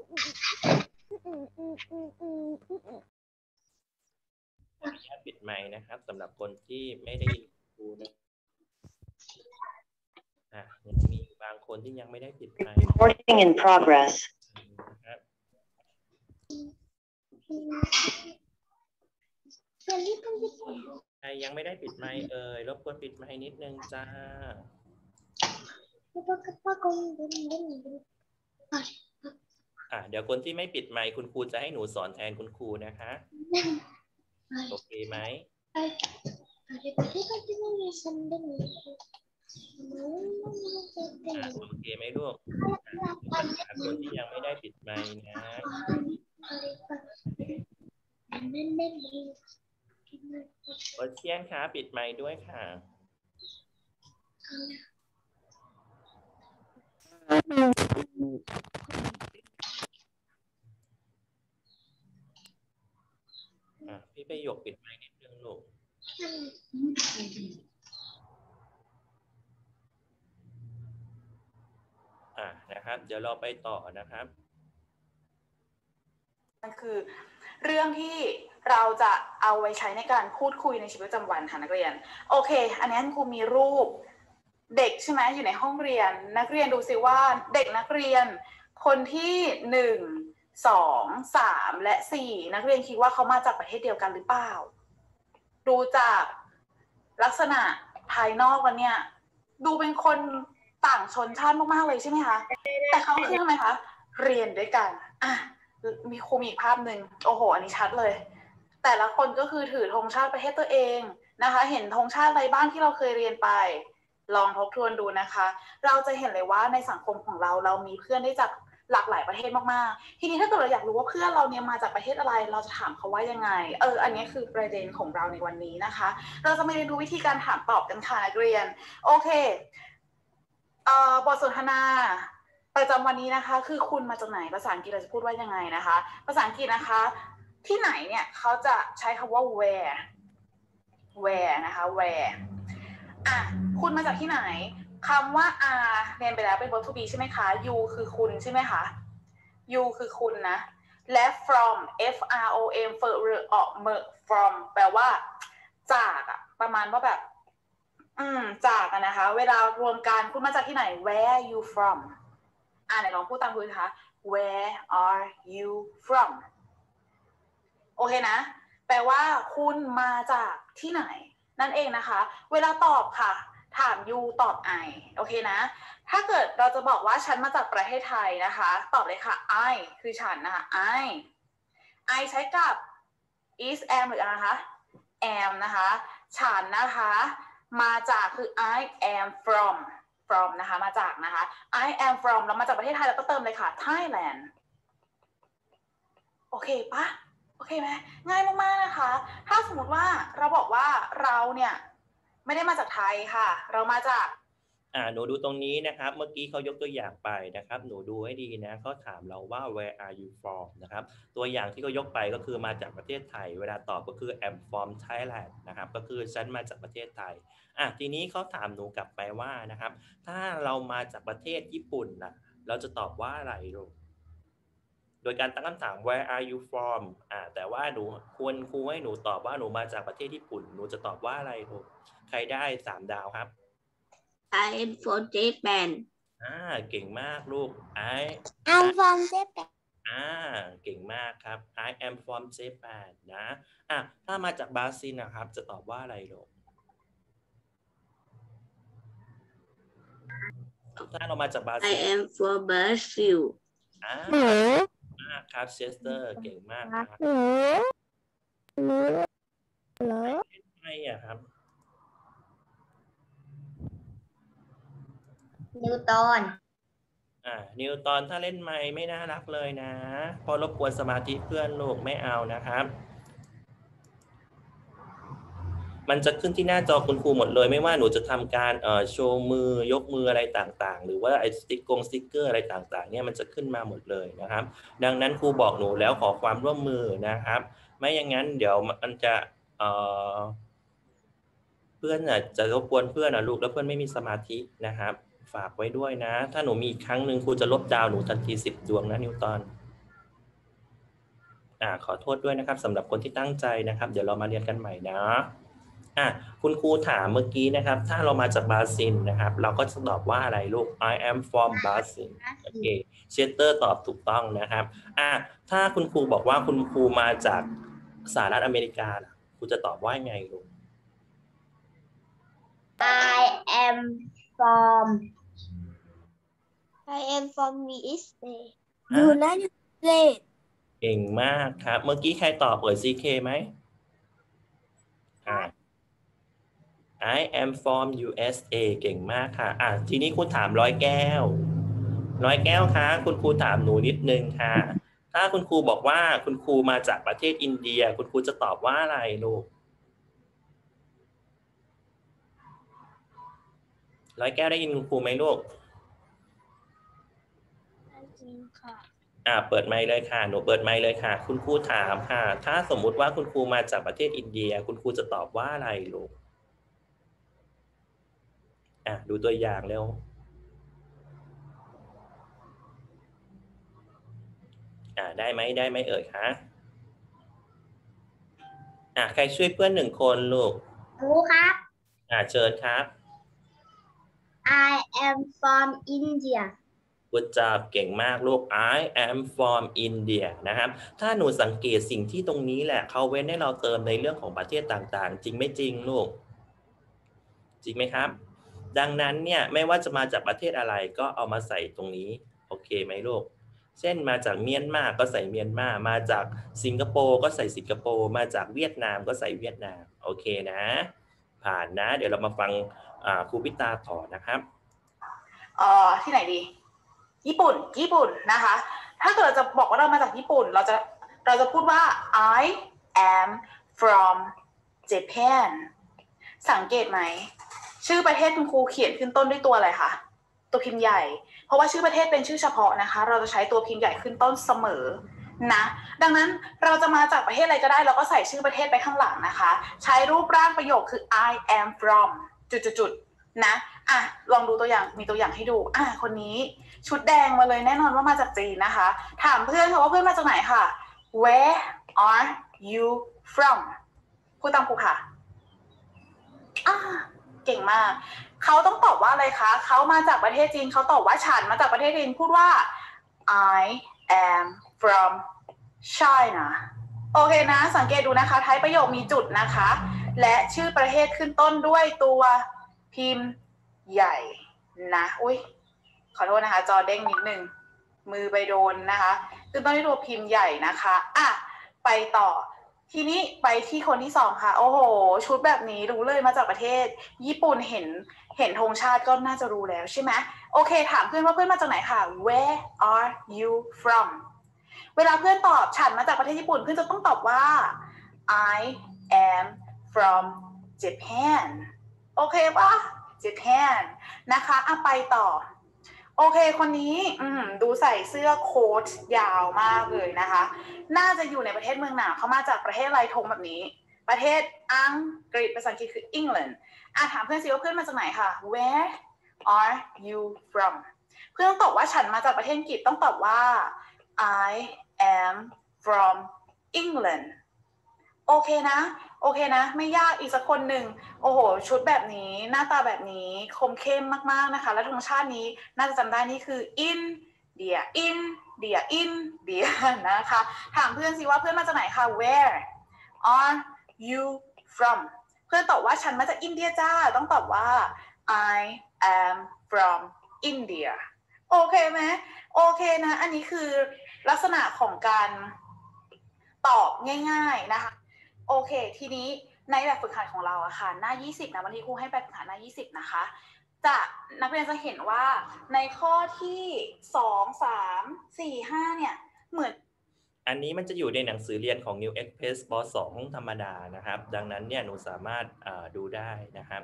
ขออนุญาตปิดไมค์นะครับสำหรับคนที่ไม่ได้ยินครูนะอ่ะยังมีบางคนที่ยังไม่ได้ปิดไมค์ Recording in progress. ใครยังไม่ได้ปิดไมค์เอ่ยรบกวนปิดไมค์นิดนึงจ้าอ่ะเดี๋ยวคนที่ไม่ปิดไมค์คุณครูจะให้หนูสอนแทนคุณครูนะคะโอเคไหมโอเคไหมลูกคนที่ยังไม่ได้ปิดไมค์นะโอเชียนคะปิดไมค์ด้วยค่ะอ่ะพี่ประโยคปิดไมค์นิดนึงลูกอ่ะนะครับเดี๋ยวเราไปต่อนะครับมันคือเรื่องที่เราจะเอาไว้ใช้ในการพูดคุยในชีวิตประจำวันค่ะนักเรียนโอเคอันนี้ครูมีรูปเด็กใช่ไหมอยู่ในห้องเรียนนักเรียนดูสิว่าเด็กนักเรียนคนที่หนึ่งสองสามและสี่นักเรียนคิดว่าเขามาจากประเทศเดียวกันหรือเปล่าดูจากลักษณะภายนอกแล้วเนี่ยดูเป็นคนต่างชนชาติมากๆเลยใช่ไหมคะแต่เขาคือทำไมคะเรียนด้วยกันอ่ะมีครูมีอีกภาพหนึ่งโอ้โหอันนี้ชัดเลยแต่ละคนก็คือถือธงชาติประเทศตัวเองนะคะเห็นธงชาติอะไรบ้างที่เราเคยเรียนไปลองทบทวนดูนะคะเราจะเห็นเลยว่าในสังคมของเราเรามีเพื่อนได้จากหลากหลายประเทศมากๆทีนี้ถ้าเกิดเราอยากรู้ว่าเพื่อนเราเนี่ยมาจากประเทศอะไรเราจะถามเขาว่ายังไงเอออันนี้คือประเด็นของเราในวันนี้นะคะเราจะมาเรียนรู้วิธีการถามตอบกันค่ะนักเรียนโอเคเอ่อบทสนทนาประจำวันนี้นะคะคือคุณมาจากไหนภาษาอังกฤษเราจะพูดว่ายังไงนะคะภาษาอังกฤษนะคะที่ไหนเนี่ยเขาจะใช้คำว่า where where นะคะ where อ่ะคุณมาจากที่ไหนคำว่า are เรียนไปแล้วเป็น verb to be ใช่ไหมคะ you คือคุณใช่ไหมคะ you คือคุณนะและ from f r o m เฟอร์ออกเม from แปลว่าจากอะประมาณว่าแบบอืมจากอะนะคะเวลารวมกันคุณมาจากที่ไหน where you from อ่าไหนลองพูดตามคุณคะ where are you from โอเคนะแปลว่าคุณมาจากที่ไหนนั่นเองนะคะเวลาตอบค่ะถาม you ตอบ I โอเคนะถ้าเกิดเราจะบอกว่าฉันมาจากประเทศไทยนะคะตอบเลยค่ะ I คือฉันนะคะ I I ใช้กับ is am หรืออะไรคะ am นะคะฉันนะคะมาจากคือ I am from from นะคะมาจากนะคะ I am from เรามาจากประเทศไทยแล้วก็เติมเลยค่ะ Thailand โอเคปะโอเคไหมง่ายมากๆนะคะถ้าสมมติว่าเราบอกว่าเราเนี่ยไม่ได้มาจากไทยค่ะเรามาจากอ่าหนูดูตรงนี้นะครับเมื่อกี้เขายกตัวอย่างไปนะครับหนูดูให้ดีนะเขาถามเราว่า where are you from นะครับตัวอย่างที่เขายกไปก็คือมาจากประเทศไทยเวลาตอบก็คือ am from Thailand นะครับก็คือฉันมาจากประเทศไทยอ่ะทีนี้เขาถามหนูกลับไปว่านะครับถ้าเรามาจากประเทศญี่ปุ่นนะเราจะตอบว่าอะไรลูกโดยการตั้งคำถาม where are you from อ่าแต่ว่าหนูควรครูให้หนูตอบว่าหนูมาจากประเทศญี่ปุ่นหนูจะตอบว่าอะไรลูกใครได้สามดาวครับ I am from Japan อ่าเก่งมากลูก I I'm from Japan อ่าเก่งมากครับ I am from Japan นะอ่ะถ้ามาจากบราซิลนะครับจะตอบว่าอะไรลูกถ้าเรามาจากบราซิล I am from Brazil อ่ามากครับเชสเตอร์เก่งมากครับใช่อ่ะครับนิวตันอ่านิวตันถ้าเล่นไมค์ไม่น่ารักเลยนะเพราะรบกวนสมาธิเพื่อนลูกไม่เอานะครับมันจะขึ้นที่หน้าจอคุณครูหมดเลยไม่ว่าหนูจะทำการเอ่อโชว์มือยกมืออะไรต่างๆหรือว่าไอ้สติ๊กกงสติ๊กเกอร์อะไรต่างๆเนี่ยมันจะขึ้นมาหมดเลยนะครับดังนั้นครูบอกหนูแล้วขอความร่วมมือนะครับไม่อย่างนั้นเดี๋ยวมันจะเอ่อเพื่อนอ่ะจะรบกวนเพื่อนอ่ะลูกแล้วเพื่อนไม่มีสมาธินะครับฝากไว้ด้วยนะถ้าหนูมีอีกครั้งหนึ่งครูจะลบดาวหนูทันทีสิบดวงนะนิวตันอ่าขอโทษด้วยนะครับสำหรับคนที่ตั้งใจนะครับเดี๋ยวเรามาเรียนกันใหม่นะอ่ะคุณครูถามเมื่อกี้นะครับ ถ้าเรามาจากบราซิลนะครับ เราก็จะตอบว่าอะไรลูก I am from Brazil โอเคเชสเตอร์ตอบถูกต้องนะครับอ่ะถ้าคุณครูบอกว่าคุณครูมาจากสหรัฐอเมริกาครูจะตอบว่าไงลูก I am from I am from ยู เอส เอ United States เก่งมากครับ เมื่อกี้ใครตอบเอ่ย ซี เค ไหมอ่า I am from ยู เอส เอ เก่งมากค่ะอ่ะทีนี้คุณถามร้อยแก้วร้อยแก้วคะคุณครูถามหนูนิดนึงค่ะถ้าคุณครูบอกว่าคุณครูมาจากประเทศอินเดียคุณครูจะตอบว่าอะไรลูกร้อยแก้วได้ยินคุณครูไหมลูกได้ยินค่ะอ่าเปิดไมค์เลยค่ะหนูเปิดไมค์เลยค่ะคุณครูถามค่ะถ้าสมมุติว่าคุณครูมาจากประเทศอินเดียคุณครูจะตอบว่าอะไรลูกอ่ะดูตัวอย่างเร็วอ่าได้ไหมได้ไหมเอ่ยคะอ่ะใครช่วยเพื่อนหนึ่งคนลูกครูครับอ่าเชิญครับ I am from India Good job เก่งมากลูก I am from India นะครับถ้าหนูสังเกตสิ่งที่ตรงนี้แหละเขาเว้นให้เราเติมในเรื่องของประเทศต่างๆจริงไม่จริงลูกจริงไหมครับดังนั้นเนี่ยไม่ว่าจะมาจากประเทศอะไรก็เอามาใส่ตรงนี้โอเคไหมลูกเช่นมาจากเมียนมาก็ใส่เมียนมามาจากสิงคโปร์ก็ใส่สิงคโปร์มาจากเวียดนามก็ใส่เวียดนามโอเคนะผ่านนะเดี๋ยวเรามาฟังครูพิตาต่อนะครับเอ่อที่ไหนดีญี่ปุ่นญี่ปุ่นนะคะถ้าเกิดเราจะบอกว่าเรามาจากญี่ปุ่นเราจะเราจะพูดว่า I am from Japan สังเกตไหมชื่อประเทศคุณครูเขียนขึ้นต้นด้วยตัวอะไรคะตัวพิมพ์ใหญ่เพราะว่าชื่อประเทศเป็นชื่อเฉพาะนะคะเราจะใช้ตัวพิมพ์ใหญ่ขึ้นต้นเสมอนะดังนั้นเราจะมาจากประเทศอะไรก็ได้เราก็ใส่ชื่อประเทศไปข้างหลังนะคะใช้รูปร่างประโยคคือ I am from จุดๆนะอ่ะลองดูตัวอย่างมีตัวอย่างให้ดูอ่ะคนนี้ชุดแดงมาเลยแน่นอนว่ามาจากจีนนะคะถามเพื่อนค่ะว่าเพื่อนมาจากไหนค่ะ Where are you from พูดตามครูค่ะอ่ะเก่งมากเขาต้องตอบว่าอะไรคะเขามาจากประเทศจีนเขาตอบว่าฉันมาจากประเทศจีนพูดว่า I am from China โอเคนะสังเกตดูนะคะท้ายประโยคมีจุดนะคะและชื่อประเทศขึ้นต้นด้วยตัวพิมพ์ใหญ่นะอุ้ยขอโทษนะคะจอเด้งนิดนึงมือไปโดนนะคะขึ้นต้นด้วยตัวพิมพ์ใหญ่นะคะอ่ะไปต่อทีนี้ไปที่คนที่สองค่ะโอ้โหชุดแบบนี้รู้เลยมาจากประเทศญี่ปุ่นเห็นเห็นธงชาติก็น่าจะรู้แล้วใช่ไหมโอเคถามเพื่อนว่าเพื่อนมาจากไหนค่ะ Where are you from เวลาเพื่อนตอบฉันมาจากประเทศญี่ปุ่นเพื่อนจะต้องตอบว่า I am from Japan โอเคปะ Japan นะคะอ่ะไปต่อโอเคคนนี้ดูใส่เสื้อโค้ทยาวมากเลยนะคะน่าจะอยู่ในประเทศเมืองหนาวเขามาจากประเทศอะไรธงแบบนี้ประเทศอังกฤษภาษาอังกฤษคือ England อ่ะถามเพื่อนสิว่าเพื่อนมาจากไหนค่ะ Where are you from เพื่อนต้องตอบว่าฉันมาจากประเทศอังกฤษต้องตอบว่า I am from England โอเคนะโอเคนะไม่ยากอีกสักคนหนึ่งโอ้โหชุดแบบนี้หน้าตาแบบนี้คมเข้มมากๆนะคะและธงชาตินี้น่าจะจำได้นี่คือ India India India นะคะถามเพื่อนสิว่าเพื่อนมาจากไหนคะ Where are you from เพื่อนตอบว่าฉันมาจากอินเดียจ้าต้องตอบว่า I am from India โอเคไหมโอเคนะอันนี้คือลักษณะของการตอบง่ายๆนะคะโอเคทีนี้ในแบบฝึกหัดของเราอะค่ะหน้ายี่สิบนะวันที่ครูให้แบบฝึกหัดหน้ายี่สิบนะคะจะนักเรียนจะเห็นว่าในข้อที่สอง สาม สี่ ห้าเนี่ยเหมือนอันนี้มันจะอยู่ในหนังสือเรียนของ New Express ป.สอง ธรรมดานะครับดังนั้นเนี่ยหนูสามารถดูได้นะครับ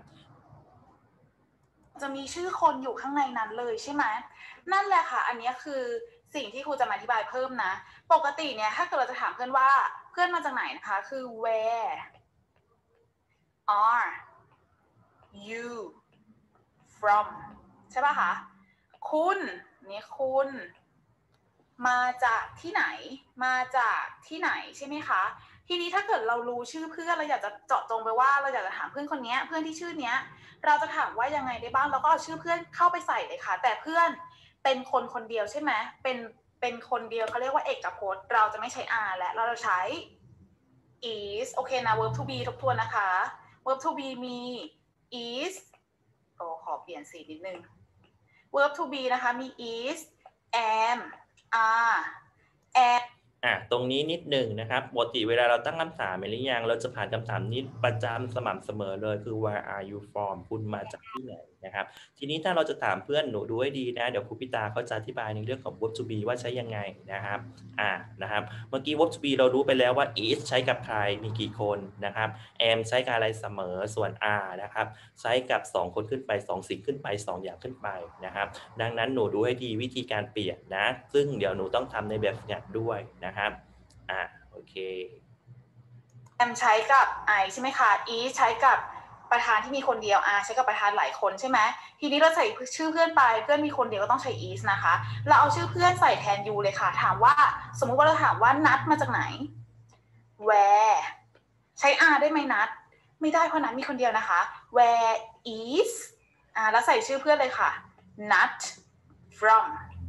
จะมีชื่อคนอยู่ข้างในนั้นเลยใช่ไหมนั่นแหละค่ะอันนี้คือสิ่งที่ครูจะมาอธิบายเพิ่มนะปกติเนี่ยถ้าเกิดเราจะถามเพื่อนว่าเพื่อนมาจากไหนนะคะคือ where are you from ใช่ป่ะคะคุณนี่คุณมาจากที่ไหนมาจากที่ไหนใช่ไหมคะทีนี้ถ้าเกิดเรารู้ชื่อเพื่อนเราอยากจะเจาะจงไปว่าเราอยากจะถามเพื่อนคนนี้เพื่อนที่ชื่อเนี้ยเราจะถามว่ายังไงได้บ้างเราก็เอาชื่อเพื่อนเข้าไปใส่เลยค่ะแต่เพื่อนเป็นคนคนเดียวใช่ไหมเป็นเป็นคนเดียวเขาเรียกว่าเอกพจน์เราจะไม่ใช้ are และเราจะใช้ is โอเคนะ verb to be ทบทวนนะคะ verb to be มี is โอ้ขอเปลี่ยนสีนิดนึง verb to be นะคะมี is am are and อ่ะตรงนี้นิดหนึ่งนะครับปกติเวลาเราตั้งคำถามหรือยังเราจะผ่านคำถามนี้ประจำสม่ำเสมอเลยคือ where are you from คุณมาจากที่ไหนนะครับทีนี้ถ้าเราจะถามเพื่อนหนูดูให้ดีนะเดี๋ยวครูพิตาเขาจะอธิบายในเรื่องของ verb to be ว่าใช้ยังไงนะครับอ่านะครับเมื่อกี้ verb to be เรารู้ไปแล้วว่า is ใช้กับใครมีกี่คนนะครับ am ใช้กับอะไรเสมอส่วน are นะครับใช้กับสองคนขึ้นไปสองสิ่งขึ้นไปสองอย่างขึ้นไปนะครับดังนั้นหนูดูให้ดีวิธีการเปลี่ยนนะซึ่งเดี๋ยวหนูต้องทำในแบบฝึกหัดด้วยนะครับอ่ะโอเค am ใช้กับ I ใช่ไหมคะ is ใช้กับประธานที่มีคนเดียว are ใช้กับประธานหลายคนใช่ไหมทีนี้เราใส่ชื่อเพื่อนไปเพื่อนมีคนเดียวก็ต้องใช้ is นะคะเราเอาชื่อเพื่อนใส่แทน you เลยค่ะถามว่าสมมุติว่าเราถามว่านัดมาจากไหน where ใช้ are ได้ไหมนัดไม่ได้เพราะนัดมีคนเดียวนะคะ where is อ่าแล้วใส่ชื่อเพื่อนเลยค่ะ นัด from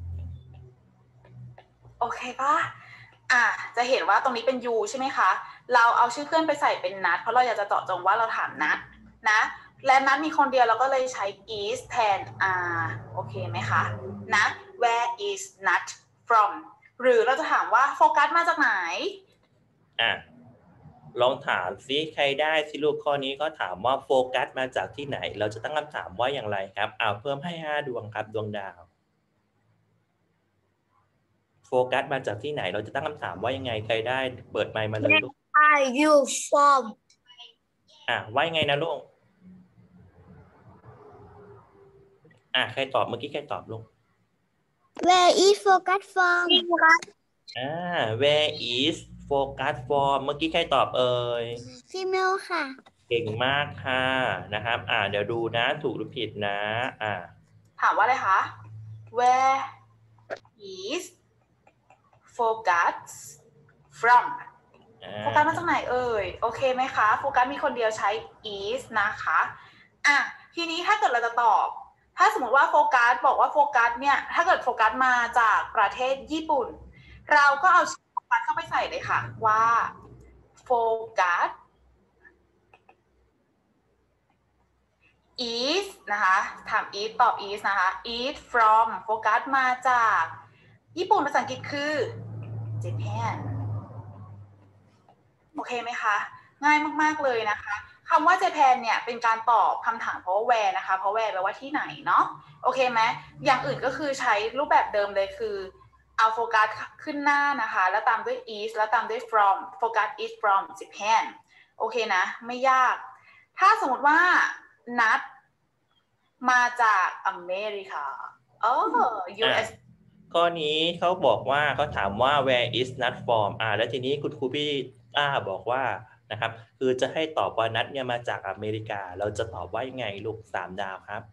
โอเคป่ะอ่ะจะเห็นว่าตรงนี้เป็น you ใช่ไหมคะเราเอาชื่อเพื่อนไปใส่เป็นนัดเพราะเราอยากจะเจาะจงว่าเราถามนัดนะและนัดมีคนเดียวเราก็เลยใช้ is แทน are โอเคไหมคะนะ where is นัด from หรือเราจะถามว่าโฟกัสมาจากไหนอ่ะลองถามซิใครได้สิลูกข้อนี้ก็ถามว่าโฟกัสมาจากที่ไหนเราจะตั้งคำถามว่าอย่างไรครับเอาเพิ่มให้ห้าดวงครับดวงดาวโฟกัสมาจากที่ไหนเราจะตั้งคำถามว่ายังไงใครได้เปิดไมค์มาเลยลูก are you from อ่ะว่ายังไงนะลูกอ่ะใครตอบเมื่อกี้ใครตอบลูก where is focus from อ่า where is focus from เมื่อกี้ใครตอบเอ่ย female ค่ะเก่งมากค่ะนะครับอ่าเดี๋ยวดูนะถูกหรือผิดนะอ่าถามว่าอะไรคะ where is focus from โฟกัสมาจากไหนเอ่ยโอเคไหมคะโฟกัสมีคนเดียวใช้ is นะคะอ่ะทีนี้ถ้าเกิดเราจะตอบถ้าสมมติว่าโฟกัสบอกว่าโฟกัสเนี่ยถ้าเกิดโฟกัสมาจากประเทศญี่ปุ่นเราก็เอาชื่อโฟกัสเข้าไปใส่เลยค่ะว่าโฟกัส is นะคะถาม is ตอบ is นะคะ is from โฟกัสมาจากญี่ปุ่นภาษาอังกฤษคือ Japan โอเคไหมคะง่ายมากๆเลยนะคะคำว่า Japan เนี่ยเป็นการตอบคำถามเพราะว่า where นะคะเพราะ where แปลว่าที่ไหนเนาะโอเคไหมอย่างอื่นก็คือใช้รูปแบบเดิมเลยคือเอาโฟกัสขึ้นหน้านะคะแล้วตามด้วย is แล้วตามด้วย from โฟกัส is from Japan โอเคนะไม่ยากถ้าสมมติว่านัดมาจากอเมริกาเออ ยู เอสข้อนี้เขาบอกว่าเขาถามว่า where is not from อ่าแล้วทีนี้คุณครูพี่อ้าบอกว่านะครับคือจะให้ตอบว่านัดเนี่ยมาจากอเมริกาเราจะตอบว่ายังไงลูกสามดาวครับ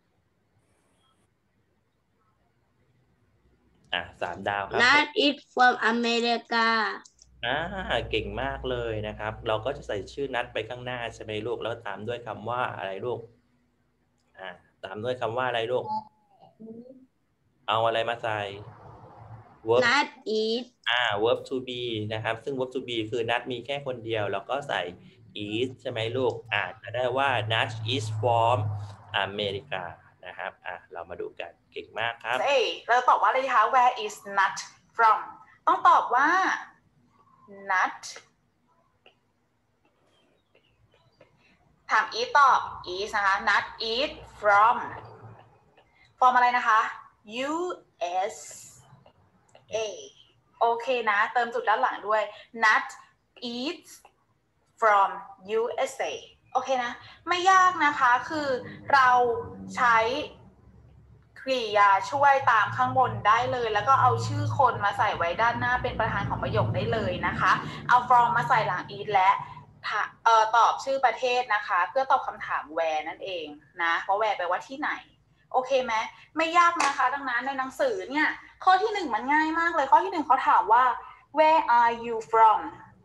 อ่ะสามดาวครับ Not it from America อ่าเก่งมากเลยนะครับเราก็จะใส่ชื่อนัดไปข้างหน้าใช่ไหมลูกแล้วตามด้วยคำว่าอะไรลูกอ่าตามด้วยคำว่าอะไรลูกเอาอะไรมาใส่ verb Not it อ่า verb to be นะครับซึ่ง verb to be คือนัดมีแค่คนเดียวแล้วก็ใส่ is ใช่ไหมลูกอ่าจะได้ว่า นัด is from America นะครับอ่ะเรามาดูกันเก่งมากครับเอ้ยเราตอบว่าอะไรดีคะ where is nut from ต้องตอบว่า nut ถาม is ตอบ is นะคะ nut is from from อะไรนะคะ ยู เอส เอ โอเคนะเติมจุดด้านหลังด้วย nut is from ยู เอส เอ โอเคนะไม่ยากนะคะคือเราใช้กริยาช่วยตามข้างบนได้เลยแล้วก็เอาชื่อคนมาใส่ไว้ด้านหน้าเป็นประธานของประโยคได้เลยนะคะเอา from มาใส่หลัง is และเอ่อตอบชื่อประเทศนะคะเพื่อตอบคำถาม where นั่นเองนะเพราะ where แปลว่าที่ไหนโอเคไหมไม่ยากนะคะดังนั้นในหนังสือเนี่ยข้อที่หนึ่งมันง่ายมากเลยข้อที่หนึ่งเขาถามว่า where are you from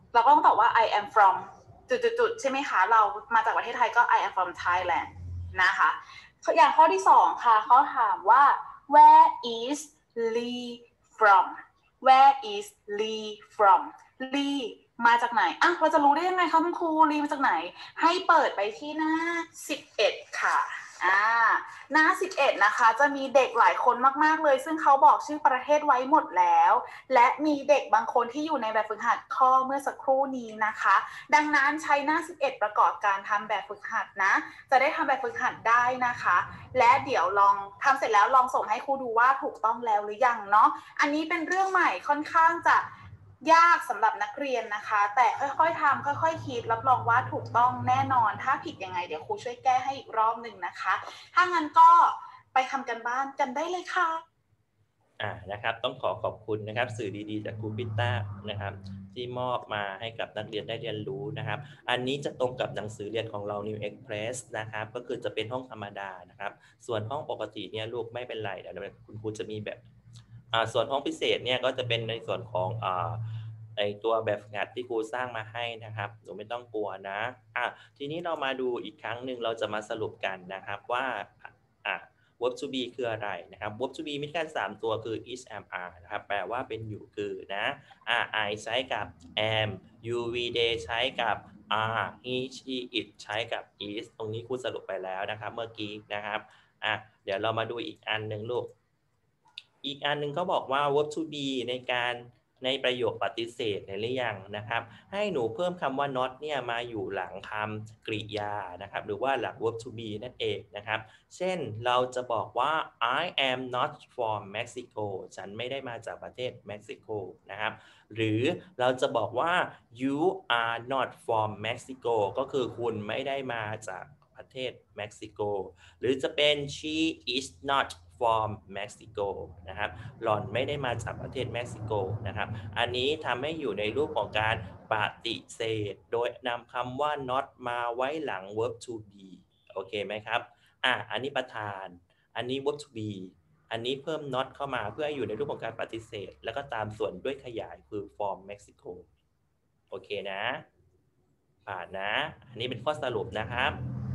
เราก็ต้องตอบว่า I am from จุดๆๆใช่ไหมคะเรามาจากประเทศไทยก็ I am from Thailand นะคะอย่างข้อที่สองค่ะเขาถามว่า where is Lee from where is Lee from Lee มาจากไหนอ่ะเราจะรู้ได้ยังไงคะคุณครู Lee มาจากไหนให้เปิดไปที่หน้าสิบเอ็ดค่ะอ่าหน้าสิบเอ็ดนะคะจะมีเด็กหลายคนมากๆเลยซึ่งเขาบอกชื่อประเทศไว้หมดแล้วและมีเด็กบางคนที่อยู่ในแบบฝึกหัดข้อเมื่อสักครู่นี้นะคะดังนั้นใช้หน้าสิบเอ็ดประกอบการทำแบบฝึกหัดนะจะได้ทำแบบฝึกหัดได้นะคะและเดี๋ยวลองทำเสร็จแล้วลองส่งให้ครูดูว่าถูกต้องแล้วหรือยังเนาะอันนี้เป็นเรื่องใหม่ค่อนข้างจะยากสำหรับนักเรียนนะคะแต่ค่อยๆทำค่อยๆคิดรับรองว่าถูกต้องแน่นอนถ้าผิดยังไงเดี๋ยวครูช่วยแก้ให้อีกรอบหนึ่งนะคะถ้างั้นก็ไปทำกันบ้านกันได้เลยค่ะอ่านะครับต้องขอขอบคุณนะครับสื่อดีๆจากครูพิต้านะครับที่มอบมาให้กับนักเรียนได้เรียนรู้นะครับอันนี้จะตรงกับหนังสือเรียนของเรา New Express นะครับก็คือจะเป็นห้องธรรมดานะครับส่วนห้องปกติเนี่ยลูกไม่เป็นไรเดี๋ยวคุณครูจะมีแบบอ่าส่วนห้องพิเศษเนี่ยก็จะเป็นในส่วนของอ่าไอตัวแบบฝึกหัดที่ครูสร้างมาให้นะครับหนูไม่ต้องกลัวนะอ่ะทีนี้เรามาดูอีกครั้งหนึ่งเราจะมาสรุปกันนะครับว่าอ่ะverb to be คืออะไรนะครับ verb to be มีกันสามตัวคือ is am are นะครับแปลว่าเป็นอยู่คือนะอ่า I ใช้กับ am you we they ใช้กับ are he she it ใช้กับ is ตรงนี้ครูสรุปไปแล้วนะครับเมื่อกี้นะครับอ่ะเดี๋ยวเรามาดูอีกอันหนึ่งลูกอีกอันหนึ่งเขาบอกว่า verb to be ในการในประโยคปฏิเสธหรือยังนะครับให้หนูเพิ่มคำว่า not เนี่ยมาอยู่หลังคำกริยานะครับหรือว่าหลัง verb to be นั่นเองนะครับเช่นเราจะบอกว่า I am not from Mexico ฉันไม่ได้มาจากประเทศเม็กซิโกนะครับหรือเราจะบอกว่า you are not from Mexico ก็คือคุณไม่ได้มาจากประเทศเม็กซิโกหรือจะเป็น she is not from Mexico นะครับหล่อนไม่ได้มาจากประเทศเม็กซิโกนะครับอันนี้ทำให้อยู่ในรูปของการปฏิเสธโดยนำคำว่า not มาไว้หลัง verb to be โอเคไหมครับอ่ะอันนี้ประธานอันนี้ verb to be อันนี้เพิ่ม not เข้ามาเพื่ออยู่ในรูปของการปฏิเสธแล้วก็ตามส่วนด้วยขยายคือ from Mexico โอเคนะผ่านนะอันนี้เป็นข้อสรุปนะครับ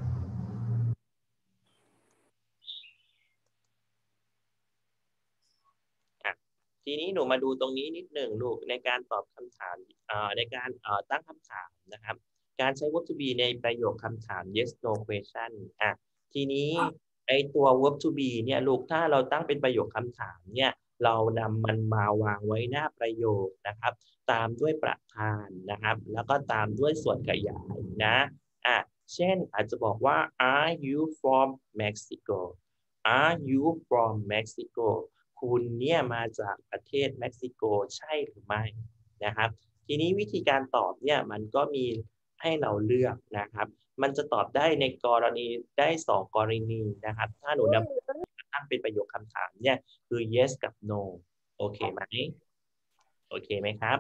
ทีนี้หนูมาดูตรงนี้นิดหนึ่งลูกในการตอบคำถามในการตั้งคำถามนะครับการใช้ verb to be ในประโยคคำถาม yes no question อ่ะทีนี้ไอตัว verb to be เนี่ยลูกถ้าเราตั้งเป็นประโยคคำถามเนี่ยเรานำมันมาวางไว้หน้าประโยคนะครับตามด้วยประธานนะครับแล้วก็ตามด้วยส่วนขยายนะอ่ะเช่นอาจจะบอกว่า are you from Mexico are you from Mexicoคุณเนี่ยมาจากประเทศเม็กซิโกใช่หรือไม่นะครับทีนี้วิธีการตอบเนี่ยมันก็มีให้เราเลือกนะครับมันจะตอบได้ในกรณีได้สองกรณีนะครับถ้าหนูนำตั้งเป็นประโยคคำถามเนี่ยคือ yes กับ no โอเคไหมโอเคไหมครับ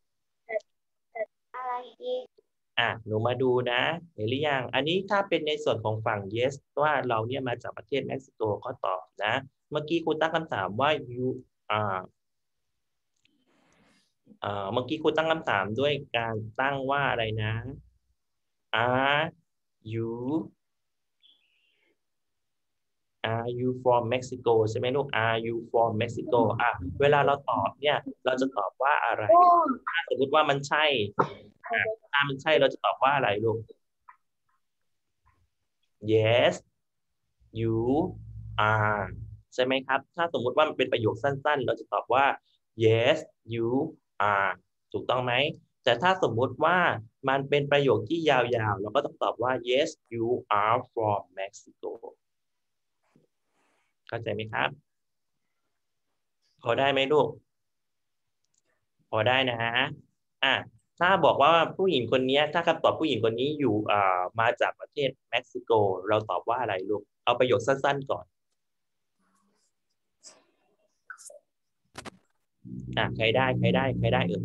อะไรอีกอ่ะหนูมาดูนะเห็นหรือยังอันนี้ถ้าเป็นในส่วนของฝั่ง yes ว่าเราเนี่ยมาจากประเทศเม็กซิโกก็ตอบนะเมื่อกี้ครูตั้งคำถามว่า you are เอ่อเมื่อกี้ครูตั้งคำถามด้วยการตั้งว่าอะไรนะ are you are you from Mexico ใช่ไหมลูก are you from Mexico อ่ะเวลาเราตอบเนี่ยเราจะตอบว่าอะไรถ้าสมมติว่ามันใช่ถ้ามันใช่เราจะตอบว่าอะไรลูก yes you are ใช่ไหมครับถ้าสมมุติว่ามันเป็นประโยคสั้นๆเราจะตอบว่า yes you are ถูกต้องไหมแต่ถ้าสมมุติว่ามันเป็นประโยคที่ยาวๆเราก็ต้องตอบว่า yes you are from Mexico เข้าใจไหมครับพอได้ไหมลูกพอได้นะอ่ะถ้าบอกว่าผู้หญิงคนนี้ถ้าคำตอบผู้หญิงคนนี้อยู่อ่ามาจากประเทศเม็กซิโกเราตอบว่าอะไรลูกเอาประโยคสั้นๆก่อนอ่ะใครได้ใครได้ใครได้เอ่ย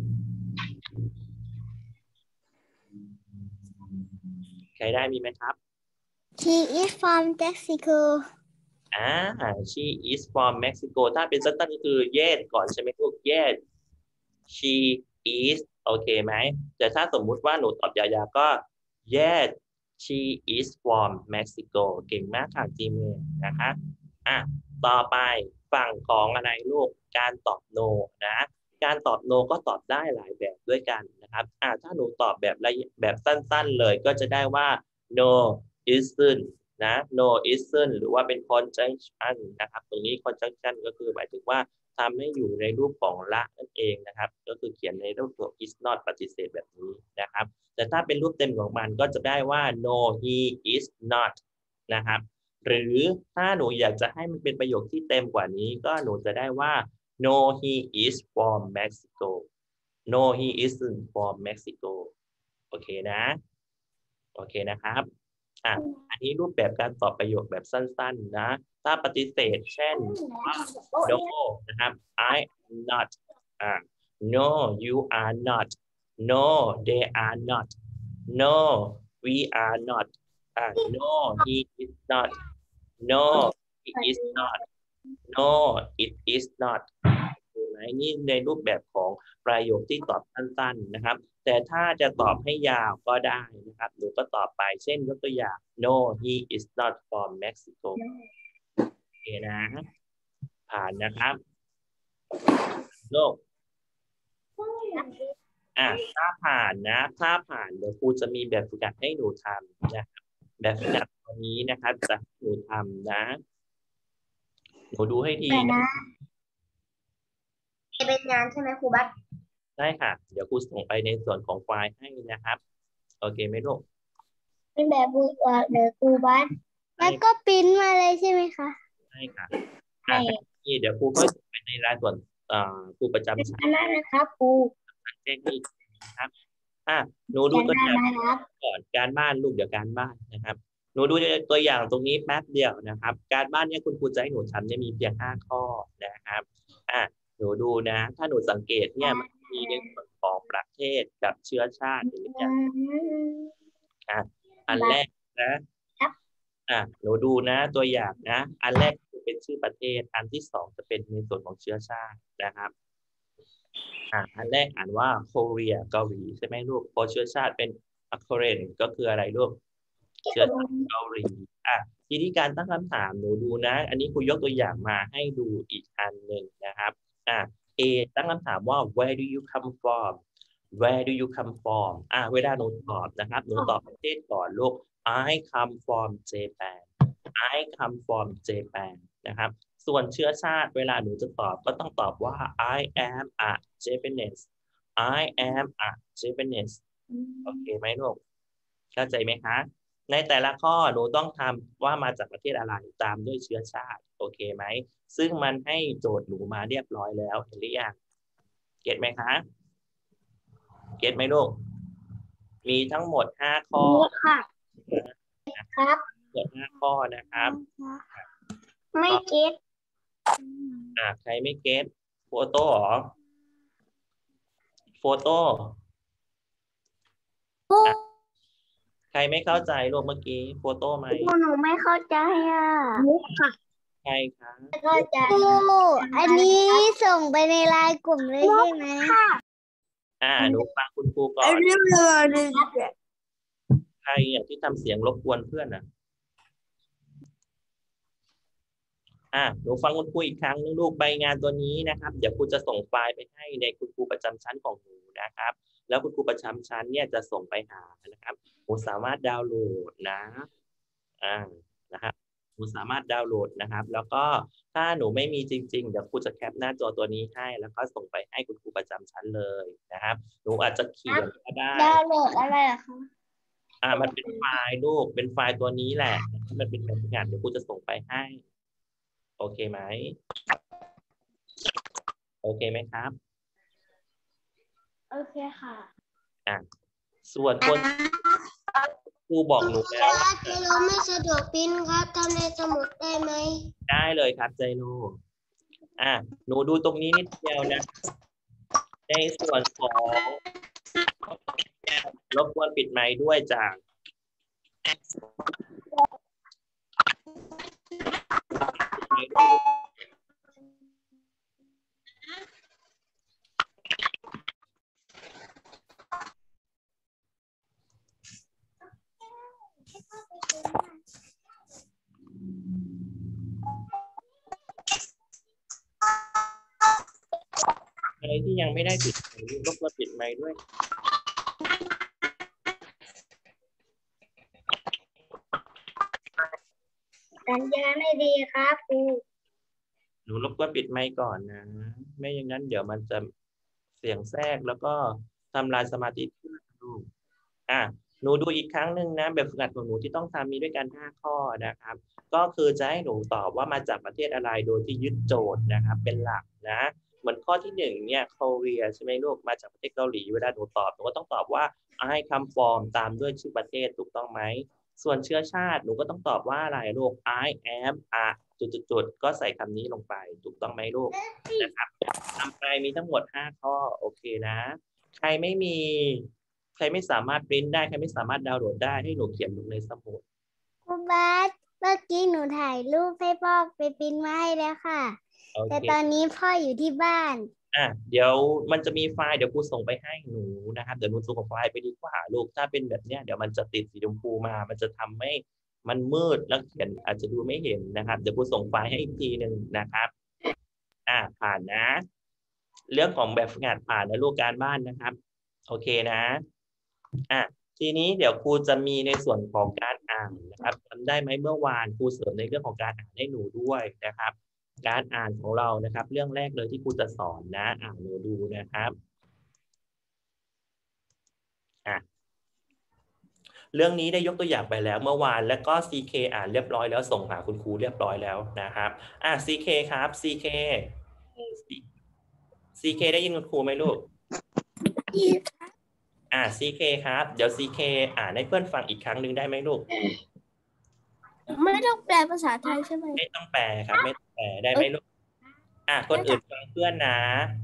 ใครได้มีไหมครับ She is from Mexico อ่า she is from Mexico ถ้าเป็นสั้นๆก็คือ yes ก่อนใช่ไหมลูก yes she is โอเคไหมแต่ถ้าสมมุติว่าหนูตอบยาวๆก็ yes she is from Mexico เก่งมากค่ะจีเมลนะคะอ่ะต่อไปฝั่งของอะไรลูกการตอบ no นะการตอบ no ก็ตอบได้หลายแบบด้วยกันนะครับอ่ะถ้าหนูตอบแบบละแบบสั้นๆเลยก็จะได้ว่า no isn't นะ no isn't หรือว่าเป็น conjunction นะครับตรงนี้ conjunction ก็คือหมายถึงว่าทำให้อยู่ในรูปของละนั่นเองนะครับก็คือเขียนในรูปของ is not ปฏิเสธแบบนี้นะครับแต่ถ้าเป็นรูปเต็มของมันก็จะได้ว่า no he is not นะครับหรือถ้าหนูอยากจะให้มันเป็นประโยคที่เต็มกว่านี้ก็หนูจะได้ว่า no he is from Mexico no he isn't from Mexico โอเคนะโอเคนะครับอ่ะอันนี้รูปแบบการตอบประโยคแบบสั้นๆนะถ้าปฏิเสธเช่นว่า no นะครับ I am not อ่า no you are not no they are not no we are not อ่า no he is not no he is not no it is not ถูกไหมนี่ในรูปแบบของประโยคที่ตอบสั้นๆนะครับแต่ถ้าจะตอบให้ยาวก็ได้นะครับหนูก็ตอบไปเช่นยกตัวอย่าง no he is not from Mexico โอเคนะผ่านนะครับโลกอ่ะถ้าผ่านนะถ้าผ่านเดี๋ยวครูจะมีแบบฝึกหัดให้หนูทำนะครับแบบฝึกหัดตอนนี้นะครับจะให้หนูทำนะหนูดูให้ดีนะเป็นงานใช่ไหมครูบัสใช่ค่ะเดี๋ยวครูส่งไปในส่วนของไฟล์ให้นะครับโอเคไหมลูกเป็นแบบบุกแบบครูบัสแล้วก็ปริ้นมาเลยใช่ไหมคะใช่ค่ะอ่ะนี่เดี๋ยวครูก็ส่งไปในรายส่วนอ่าครูประจำชั้นนะครับครูแจ้งนี่นะครับอ่ะหนูดูตัวอย่างก่อนการบ้านลูกเดี๋ยวการบ้านนะครับหนูดูตัวอย่างตรงนี้แป๊บเดียวนะครับการบ้านเนี่ยคุณครูจะให้หนูทำเนี่ยมีเพียงห้าข้อนะครับอ่ะหนูดูนะถ้าหนูสังเกตเนี่ยมันมีในส่วนของประเทศกับเชื้อชาติอย่างนี้อ่ะอันแรกนะอ่ะหนูดูนะตัวอย่างนะอันแรกจะเป็นชื่อประเทศอันที่สองจะเป็นในส่วนของเชื้อชาตินะครับอ่ะอันแรกอ่านว่า Korea เกาหลีใช่ไหมลูกพอเชื้อชาติเป็น Korean ก็คืออะไรลูกเชื้อชาติเกาหลีอ่ะทีนี้การตั้งคำถามหนูดูนะอันนี้ครูยกตัวอย่างมาให้ดูอีกอันหนึ่งนะครับอ่ะ A ตั้งคำถามว่า where do you come from where do you come from อ่ะเวลาหนูตอบนะครับหนูตอบประเทศก่อนลูก I come from Japan I come from Japan นะครับส่วนเชื้อชาติเวลาหนูจะตอบก็ต้องตอบว่า I am a Japanese I am a Japanese โอเคไหมลูกเข้าใจไหมคะในแต่ละข้อหนูต้องทำว่ามาจากประเทศอะไรตามด้วยเชื้อชาติโอเคไหมซึ่งมันให้โจทย์หนูมาเรียบร้อยแล้วเห็นหรือยังเก็ตไหมคะเก็ตไหมลูกมีทั้งหมดห้าข้อค่ะครับเกิดห้าข้อนะครับไม่เก็ตอ่าใครไม่เก็ตโฟโต้หรอโฟโต้ใครไม่เข้าใจลูกเมื่อกี้โฟโต้ไหมหนูไม่เข้าใจอ่ะค่ะใครคะไม่เข้าใจอันนี้ส่งไปในไลน์กลุ่มเลยใช่ไหมอ่าหนูฟังคุณครูก่อนใครอ่ะที่ทำเสียงรบกวนเพื่อนอ่ะอ่าหนูฟังคุณครูอีกครั้งนึงลูกใบงานตัวนี้นะครับเดี๋ยวครูจะส่งไฟล์ไปให้ในคุณครูประจำชั้นของหนูนะครับแล้วคุณครูประจำชั้นเนี่ยจะส่งไปหานะครับหนูสามารถดาวน์โหลดนะอ่านะครับหนูสามารถดาวน์โหลดนะครับแล้วก็ถ้าหนูไม่มีจริงๆเดี๋ยวครูจะแคปหน้าจอตัวนี้ให้แล้วก็ส่งไปให้คุณครูประจำชั้นเลยนะครับหนูอาจจะเขียนก็ได้ดาวน์โหลดอะไรอะคะอ่ามันเป็นไฟล์ลูกเป็นไฟล์ตัวนี้แหละมันเป็นแบบงานเดี๋ยวครูจะส่งไปให้โอเคไหมโอเคไหมครับโอเคค่ะอ่ะส่วนคนครูบอกหนูแล้วใจเราไม่สะดวกพิมพ์ครับทำในสมุดได้ไหมได้เลยครับใจโนอ่ะหนูดูตรงนี้นิดเดียวนะในส่วนของรบกวนปิดไมค์ด้วยจ้ะอะไรที่ยังไม่ได้ปิดไมค์รบกวนปิดไมค์ด้วยสัญญาณไม่ดีครับครูหนูรบกวนปิดไมค์ก่อนนะไม่อย่างนั้นเดี๋ยวมันจะเสียงแทรกแล้วก็ทำลายสมาธิที่ลูกอ่ะหนูดูอีกครั้งหนึ่งนะแบบฝึกหัดของหนูที่ต้องทำมีด้วยกันห้าข้อนะครับก็คือจะให้หนูตอบว่ามาจากประเทศอะไรโดยที่ยึดโจทย์นะครับเป็นหลักนะเหมือนข้อที่หนึ่งเนี่ยเกาหลีใช่ไหมลูกมาจากประเทศเกาหลีเวลาหนูตอบหนูก็ต้องตอบว่า I come from ตามด้วยชื่อประเทศถูกต้องไหมส่วนเชื้อชาติหนูก็ต้องตอบว่าอะไรลูก I am a จุดๆๆก็ใส่คำนี้ลงไปถูกต้องไหมลูกนะครับทำไปมีทั้งหมดห้าข้อโอเคนะใครไม่มีใครไม่สามารถปริ้นได้ใครไม่สามารถดาวน์โหลดได้ให้หนูเขียนลงในสมุดครูบาสเมื่อกี้หนูถ่ายรูปให้พ่อไปปริ้นมาให้แล้วค่ะแต่ตอนนี้พ่ออยู่ที่บ้านอ่ะเดี๋ยวมันจะมีไฟล์เดี๋ยวครูส่งไปให้หนูนะครับเดี๋ยวหนูส่งไฟล์ไปดีกว่าลูกถ้าเป็นแบบเนี้ยเดี๋ยวมันจะติดสีชมพูมามันจะทำให้มันมืดแล้วเขียนอาจจะดูไม่เห็นนะครับเดี๋ยวครูส่งไฟล์ให้อีกทีหนึ่งนะครับอ่ะผ่านนะเรื่องของแบบฝึกหัดผ่านนะลูกการบ้านนะครับโอเคนะอ่ะทีนี้เดี๋ยวครูจะมีในส่วนของการอ่านนะครับจำได้ไหมเมื่อวานครูเสริมในเรื่องของการอ่านให้หนูด้วยนะครับการอ่านของเรานะครับเรื่องแรกเลยที่ครูจะสอนนะอ่านหนูดูนะครับอ่ะเรื่องนี้ได้ยกตัวอย่างไปแล้วเมื่อวานแล้วก็ ซี เค อ่านเรียบร้อยแล้วส่งหาคุณครูเรียบร้อยแล้วนะครับอ่ะ ซี เค ครับ ซี เค ซี เค ได้ยินคุณครูไหมลูกอ่ะ ซี เค ครับเดี๋ยว ซี เค อ่านให้เพื่อนฟังอีกครั้งหนึ่งได้ไหมลูกไม่ต้องแปลภาษาไทยใช่ไหมไม่ต้องแปลครับไม่ต้องแปลได้ไหมลูกอ่ะคนอื่นฟังเพื่อนนะ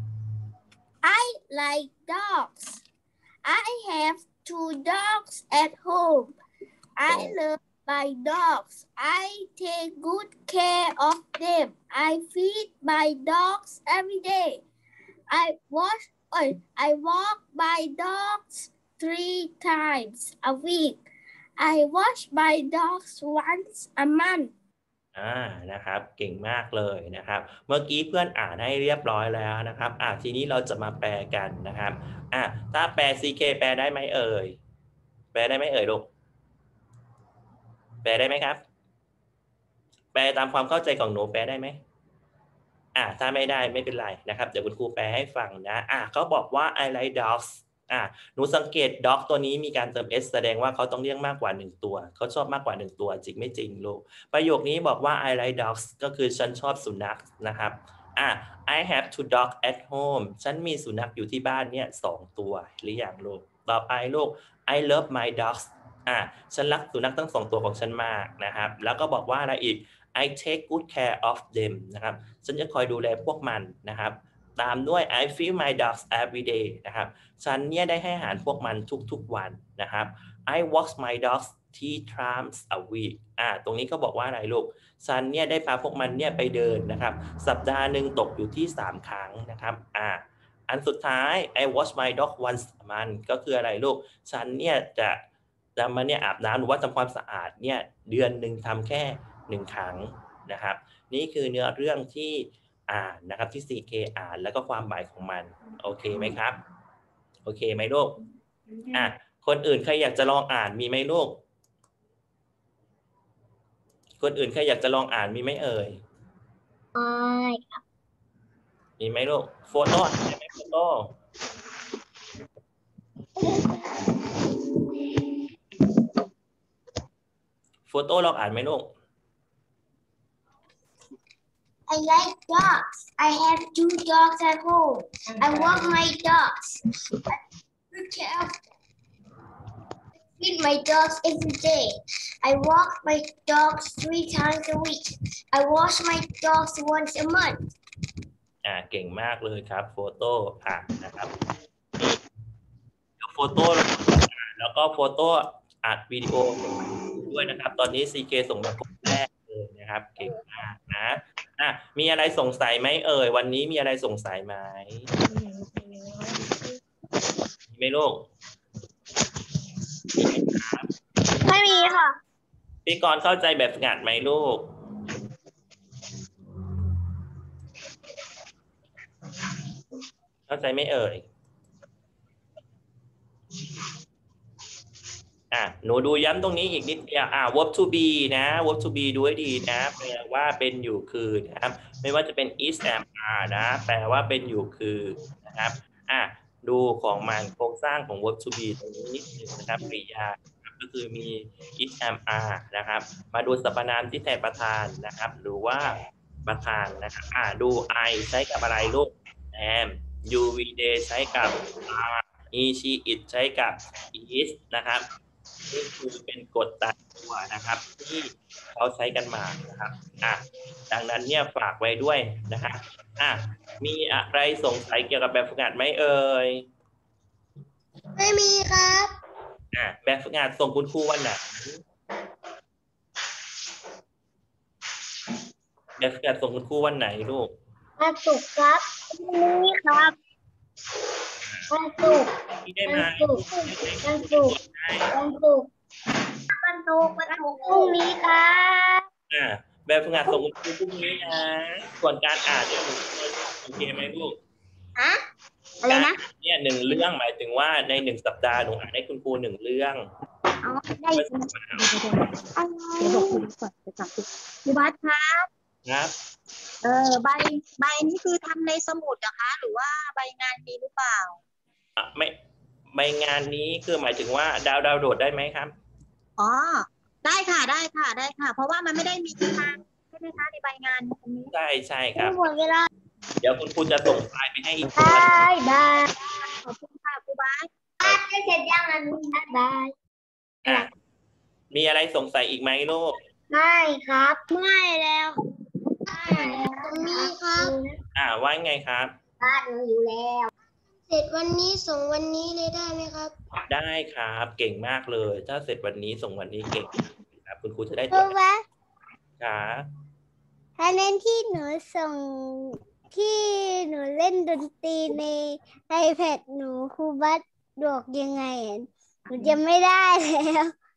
I like dogs I have two dogs at home I love my dogs I take good care of them I feed my dogs every day I wash oh, I walk my dogs three times a week I wash my dogs once a month อ่านะครับเก่งมากเลยนะครับเมื่อกี้เพื่อนอ่านให้เรียบร้อยแล้วนะครับอ่าทีนี้เราจะมาแปลกันนะครับอ่าถ้าแปล ซี เค แปลได้ไหมเอ่ยแปลได้ไหมเอ่ยลูกแปลได้ไหมครับแปลตามความเข้าใจของหนูแปลได้ไหมอ่าถ้าไม่ได้ไม่เป็นไรนะครับเดี๋ยวคุณครูแปลให้ฟังนะอ่าเขาบอกว่า I like dogs อ่าหนูสังเกต dog ตัวนี้มีการเติม s แสดงว่าเขาต้องเรียกมากกว่าหนึ่งตัวเขาชอบมากกว่าหนึ่งตัวจริงไม่จริงลูกประโยคนี้บอกว่า I like dogs ก็คือฉันชอบสุนัขนะครับอ่า I have two dogs at home ฉันมีสุนัขอยู่ที่บ้านเนี่ยสองตัวหรืออย่างลูกต่อไปลูก I love my dogs อ่าฉันรักสุนัขทั้งสองตัวของฉันมากนะครับแล้วก็บอกว่าอะไรอีก I take good care of them นะครับฉันจะคอยดูแลพวกมันนะครับตามด้วย I feed my dogs every day นะครับฉันเนี่ยได้ให้อาหารพวกมันทุกๆวันนะครับ I walk my dogs three times a week อ่าตรงนี้ก็บอกว่าอะไรลูกฉันเนี่ยได้พาพวกมันเนี่ยไปเดินนะครับสัปดาห์หนึ่งตกอยู่ที่สามครั้งนะครับอ่าอันสุดท้าย I wash my dog once a month ก็คืออะไรลูกฉันเนี่ยจะจะมาเนี่ยอาบน้ำหรือว่าทำความสะอาดเนี่ยเดือนหนึ่งทำแค่หนึ่งครั้งนะครับนี่คือเนื้อเรื่องที่อ่านนะครับที่ ซี เค อ่านแล้วก็ความหมายของมันโอเคไหมครับโอเคไหมลูกอ่ะคนอื่นใครอยากจะลองอ่านมีไหมลูกคนอื่นใครอยากจะลองอ่านมีไหมเอ่ยไม่ครับมีไหมลูกโฟโต้อ่านได้ไหมโฟโต้โฟโต้ลองอ่านไหมลูก I like dogs. I have two dogs at home. I walk my dogs. I take care of them. I feed my dogs every day. I walk my dogs three times a week. I wash my dogs once a month. อ่าเก่งมากเลยครับโฟโต้ผ่านนะครับโฟโต้แล้วก็โฟโต้อัดวิดีโอด้วยนะครับตอนนี้ ซี เค ส่งมาคนแรกเลยนะครับเก่งมากนะอ่ะมีอะไรสงสัยไหมเอ่ยวันนี้มีอะไรสงสัยไหมมีไหมลูกไม่มีค่ะพี่กรณ์เข้าใจแบบฝึกหัดไหมลูกเข้าใจไหมเอ่ยอ่ะหนูดูย้ำตรงนี้อีกนิดเดียวอ่ะ verb to be นะ verb to be ดูให้ดีนะแปลว่าเป็นอยู่คือนะครับไม่ว่าจะเป็น is am are นะแปลว่าเป็นอยู่คือนะครับอ่ะดูของมันโครงสร้างของ verb to be ตรงนี้นิดหนึ่งนะครับกริยาก็คือมี is am are นะครับมาดูสรรพนามที่แทนประธานนะครับหรือว่าประธานนะครับอ่ะดู I ใช้กับอะไรลูก am you we they ใช้กับ are he she it ใช้กับ is นะครับนี่คือเป็นกฎตายตัวนะครับที่เขาใช้กันมานะครับอ่ะดังนั้นเนี่ยฝากไว้ด้วยนะครับอ่ะมีอะไรสงสัยเกี่ยวกับแบบฝึกหัดไหมเอ่ยไม่มีครับอ่ะแบบฝึกหัดส่งคุณครูวันไหนแบบฝึกหัดส่งคุณครูวันไหนลูกวันศุกร์ครับนี่ครับวันศุกร์ที่ได้ไหมวันศุกร์วันศุกร์วันศุกร์วันศุกร์พรุ่งนี้ครับอ่ะแบบฝึกหัดส่งคุณครูพรุ่งนี้นะส่วนการอ่านเนี่ยหนูโอเคไหมลูกฮะอะไรนะเนี่ยหนึ่งเรื่องหมายถึงว่าในหนึ่งสัปดาห์หนูอ่านให้คุณครูหนึ่งเรื่องเอาได้เดี๋ยวบอกคุณก่อนจะกลับครูบัสครับครับเออใบใบนี้คือทำในสมุดเหรอคะหรือว่าใบงานมีหรือเปล่าอ่ะไม่ใบงานนี้คือหมายถึงว่าดาวดาวโหลดได้ไหมครับอ๋อได้ค่ะได้ค่ะได้ค่ะ เพราะว่ามันไม่ได้มีทางใช่ไหมคะในใบงานตรงนี้ใช่ใช่ครับหมดเวลาเดี๋ยวคุณครูจะส่งไฟล์ไปให้อีกได้ได้ขอบคุณค่ะครูบัสจะเสร็จยังอันนี้ได้อ่ะมีอะไรสงสัยอีกไหมลูกไม่ครับไม่แล้วไม่มีครับอ่าว่าไงครับบ้านหนูอยู่แล้ว เสร็จวันนี้ส่งวันนี้เลยได้ไหมครับได้ครับเก่งมากเลย ถ้าเสร็จวันนี้ส่งวันนี้เก่งครับคุณครูจะได้คตัรูวบัสครับคะแนนที่หนูส่งที่หนูเล่นดนตรีใน iPad หนูครูบัสบอกยังไงอะหนูจะไม่ได้แล้ว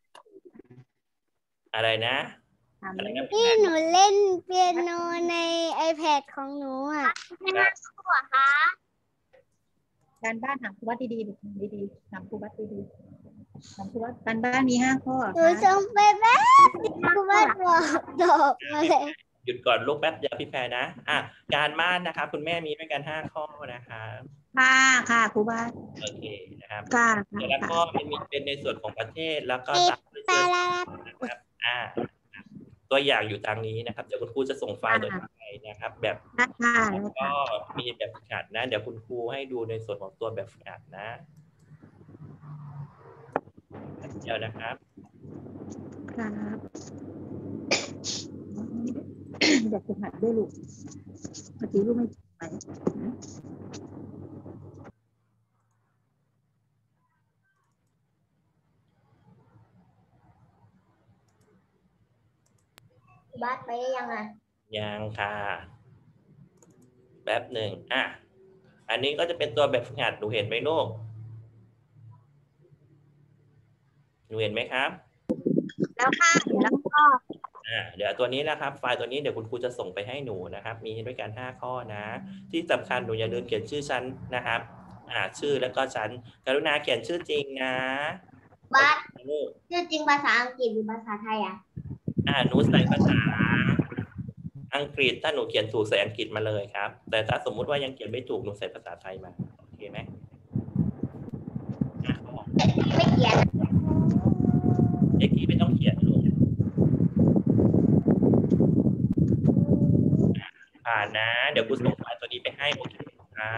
อะไรนะอะไรนะที่หนูเล่นเปียโนใน iPad ของหนูอ่ะไม่น่าเชื่อค่ะการบ้านถามครูวัดดีๆดูดีๆถามครูวัดดีๆถามครูวัดการบ้านมีห้าข้อหนูส่งไปแป๊บครูบัสบอกตอบมาเลยหยุดก่อนลูกแป๊บเดียวพี่แพรนะอ่ะการบ้านนะครับคุณแม่มีด้วยกันห้าข้อนะครับค่ะค่ะครูวัดโอเคนะครับค่ะแต่ละข้อมันมีเป็นในส่วนของประเทศแล้วก็ตามด้วยไปชื่อแล้วนะครับอ่าตัวอย่างอยู่ทางนี้นะครับเดี๋ยวคุณครูจะส่งไฟล์ตัวไปนะครับ แบบค่ะแล้วก็มีแบบฝึกหัดนะ เดี๋ยวคุณครูให้ดูในส่วนของตัวแบบฝึกหัดนะเดี๋ยวนะครับครับเด็กฝึกหัดด้วยลูกเมื่อกี้ลูกไม่ไปบัสไปยังไงยังค่ะแป๊บหนึ่งอ่ะอันนี้ก็จะเป็นตัวแบบฝึกหัดหนูเห็นไหมลูกหนูเห็นไหมครับแล้วค่ะแล้วก็อ่าเดี๋ยวตัวนี้นะครับไฟล์ตัวนี้เดี๋ยวคุณครูจะส่งไปให้หนูนะครับ มีด้วยกันห้าข้อนะ ที่สำคัญหนูอย่าลืมเขียนชื่อชั้นนะครับอ่าชื่อแล้วก็ชั้นกรุณาเขียนชื่อจริงนะบัสลูกชื่อจริงภาษาอังกฤษหรือภาษาไทยอ่ะอ่าหนูใส่ภาษาอังกฤษถ้าหนูเขียนถูกใส่อังกฤษมาเลยครับ แต่ถ้าสมมุติว่ายังเขียนไม่ถูกหนูใส่ภาษาไทยมาโอเคไหมอ่ะข้อไม่เขียนเด็กที่ไม่ต้องเขียนลูกผ่านนะ เดี๋ยวกูส่งไฟล์ตัวนี้ไปให้โอเคนะ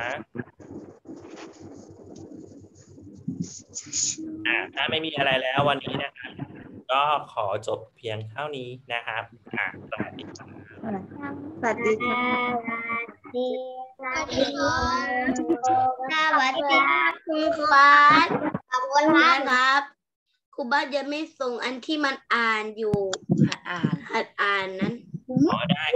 อ่าถ้าไม่มีอะไรแล้ววันนี้นะครับก็ขอจบเพียงเท่านี้นะครับอ่าสวัสดีครับสวัสดีค่ะสวัสดีสวัสดีคุณครูบัสขอบคุณครับครูบัสยังไม่ส่งอันที่มันอ่านอยู่หัดอ่านหัดอ่านนั้นอ๋อได้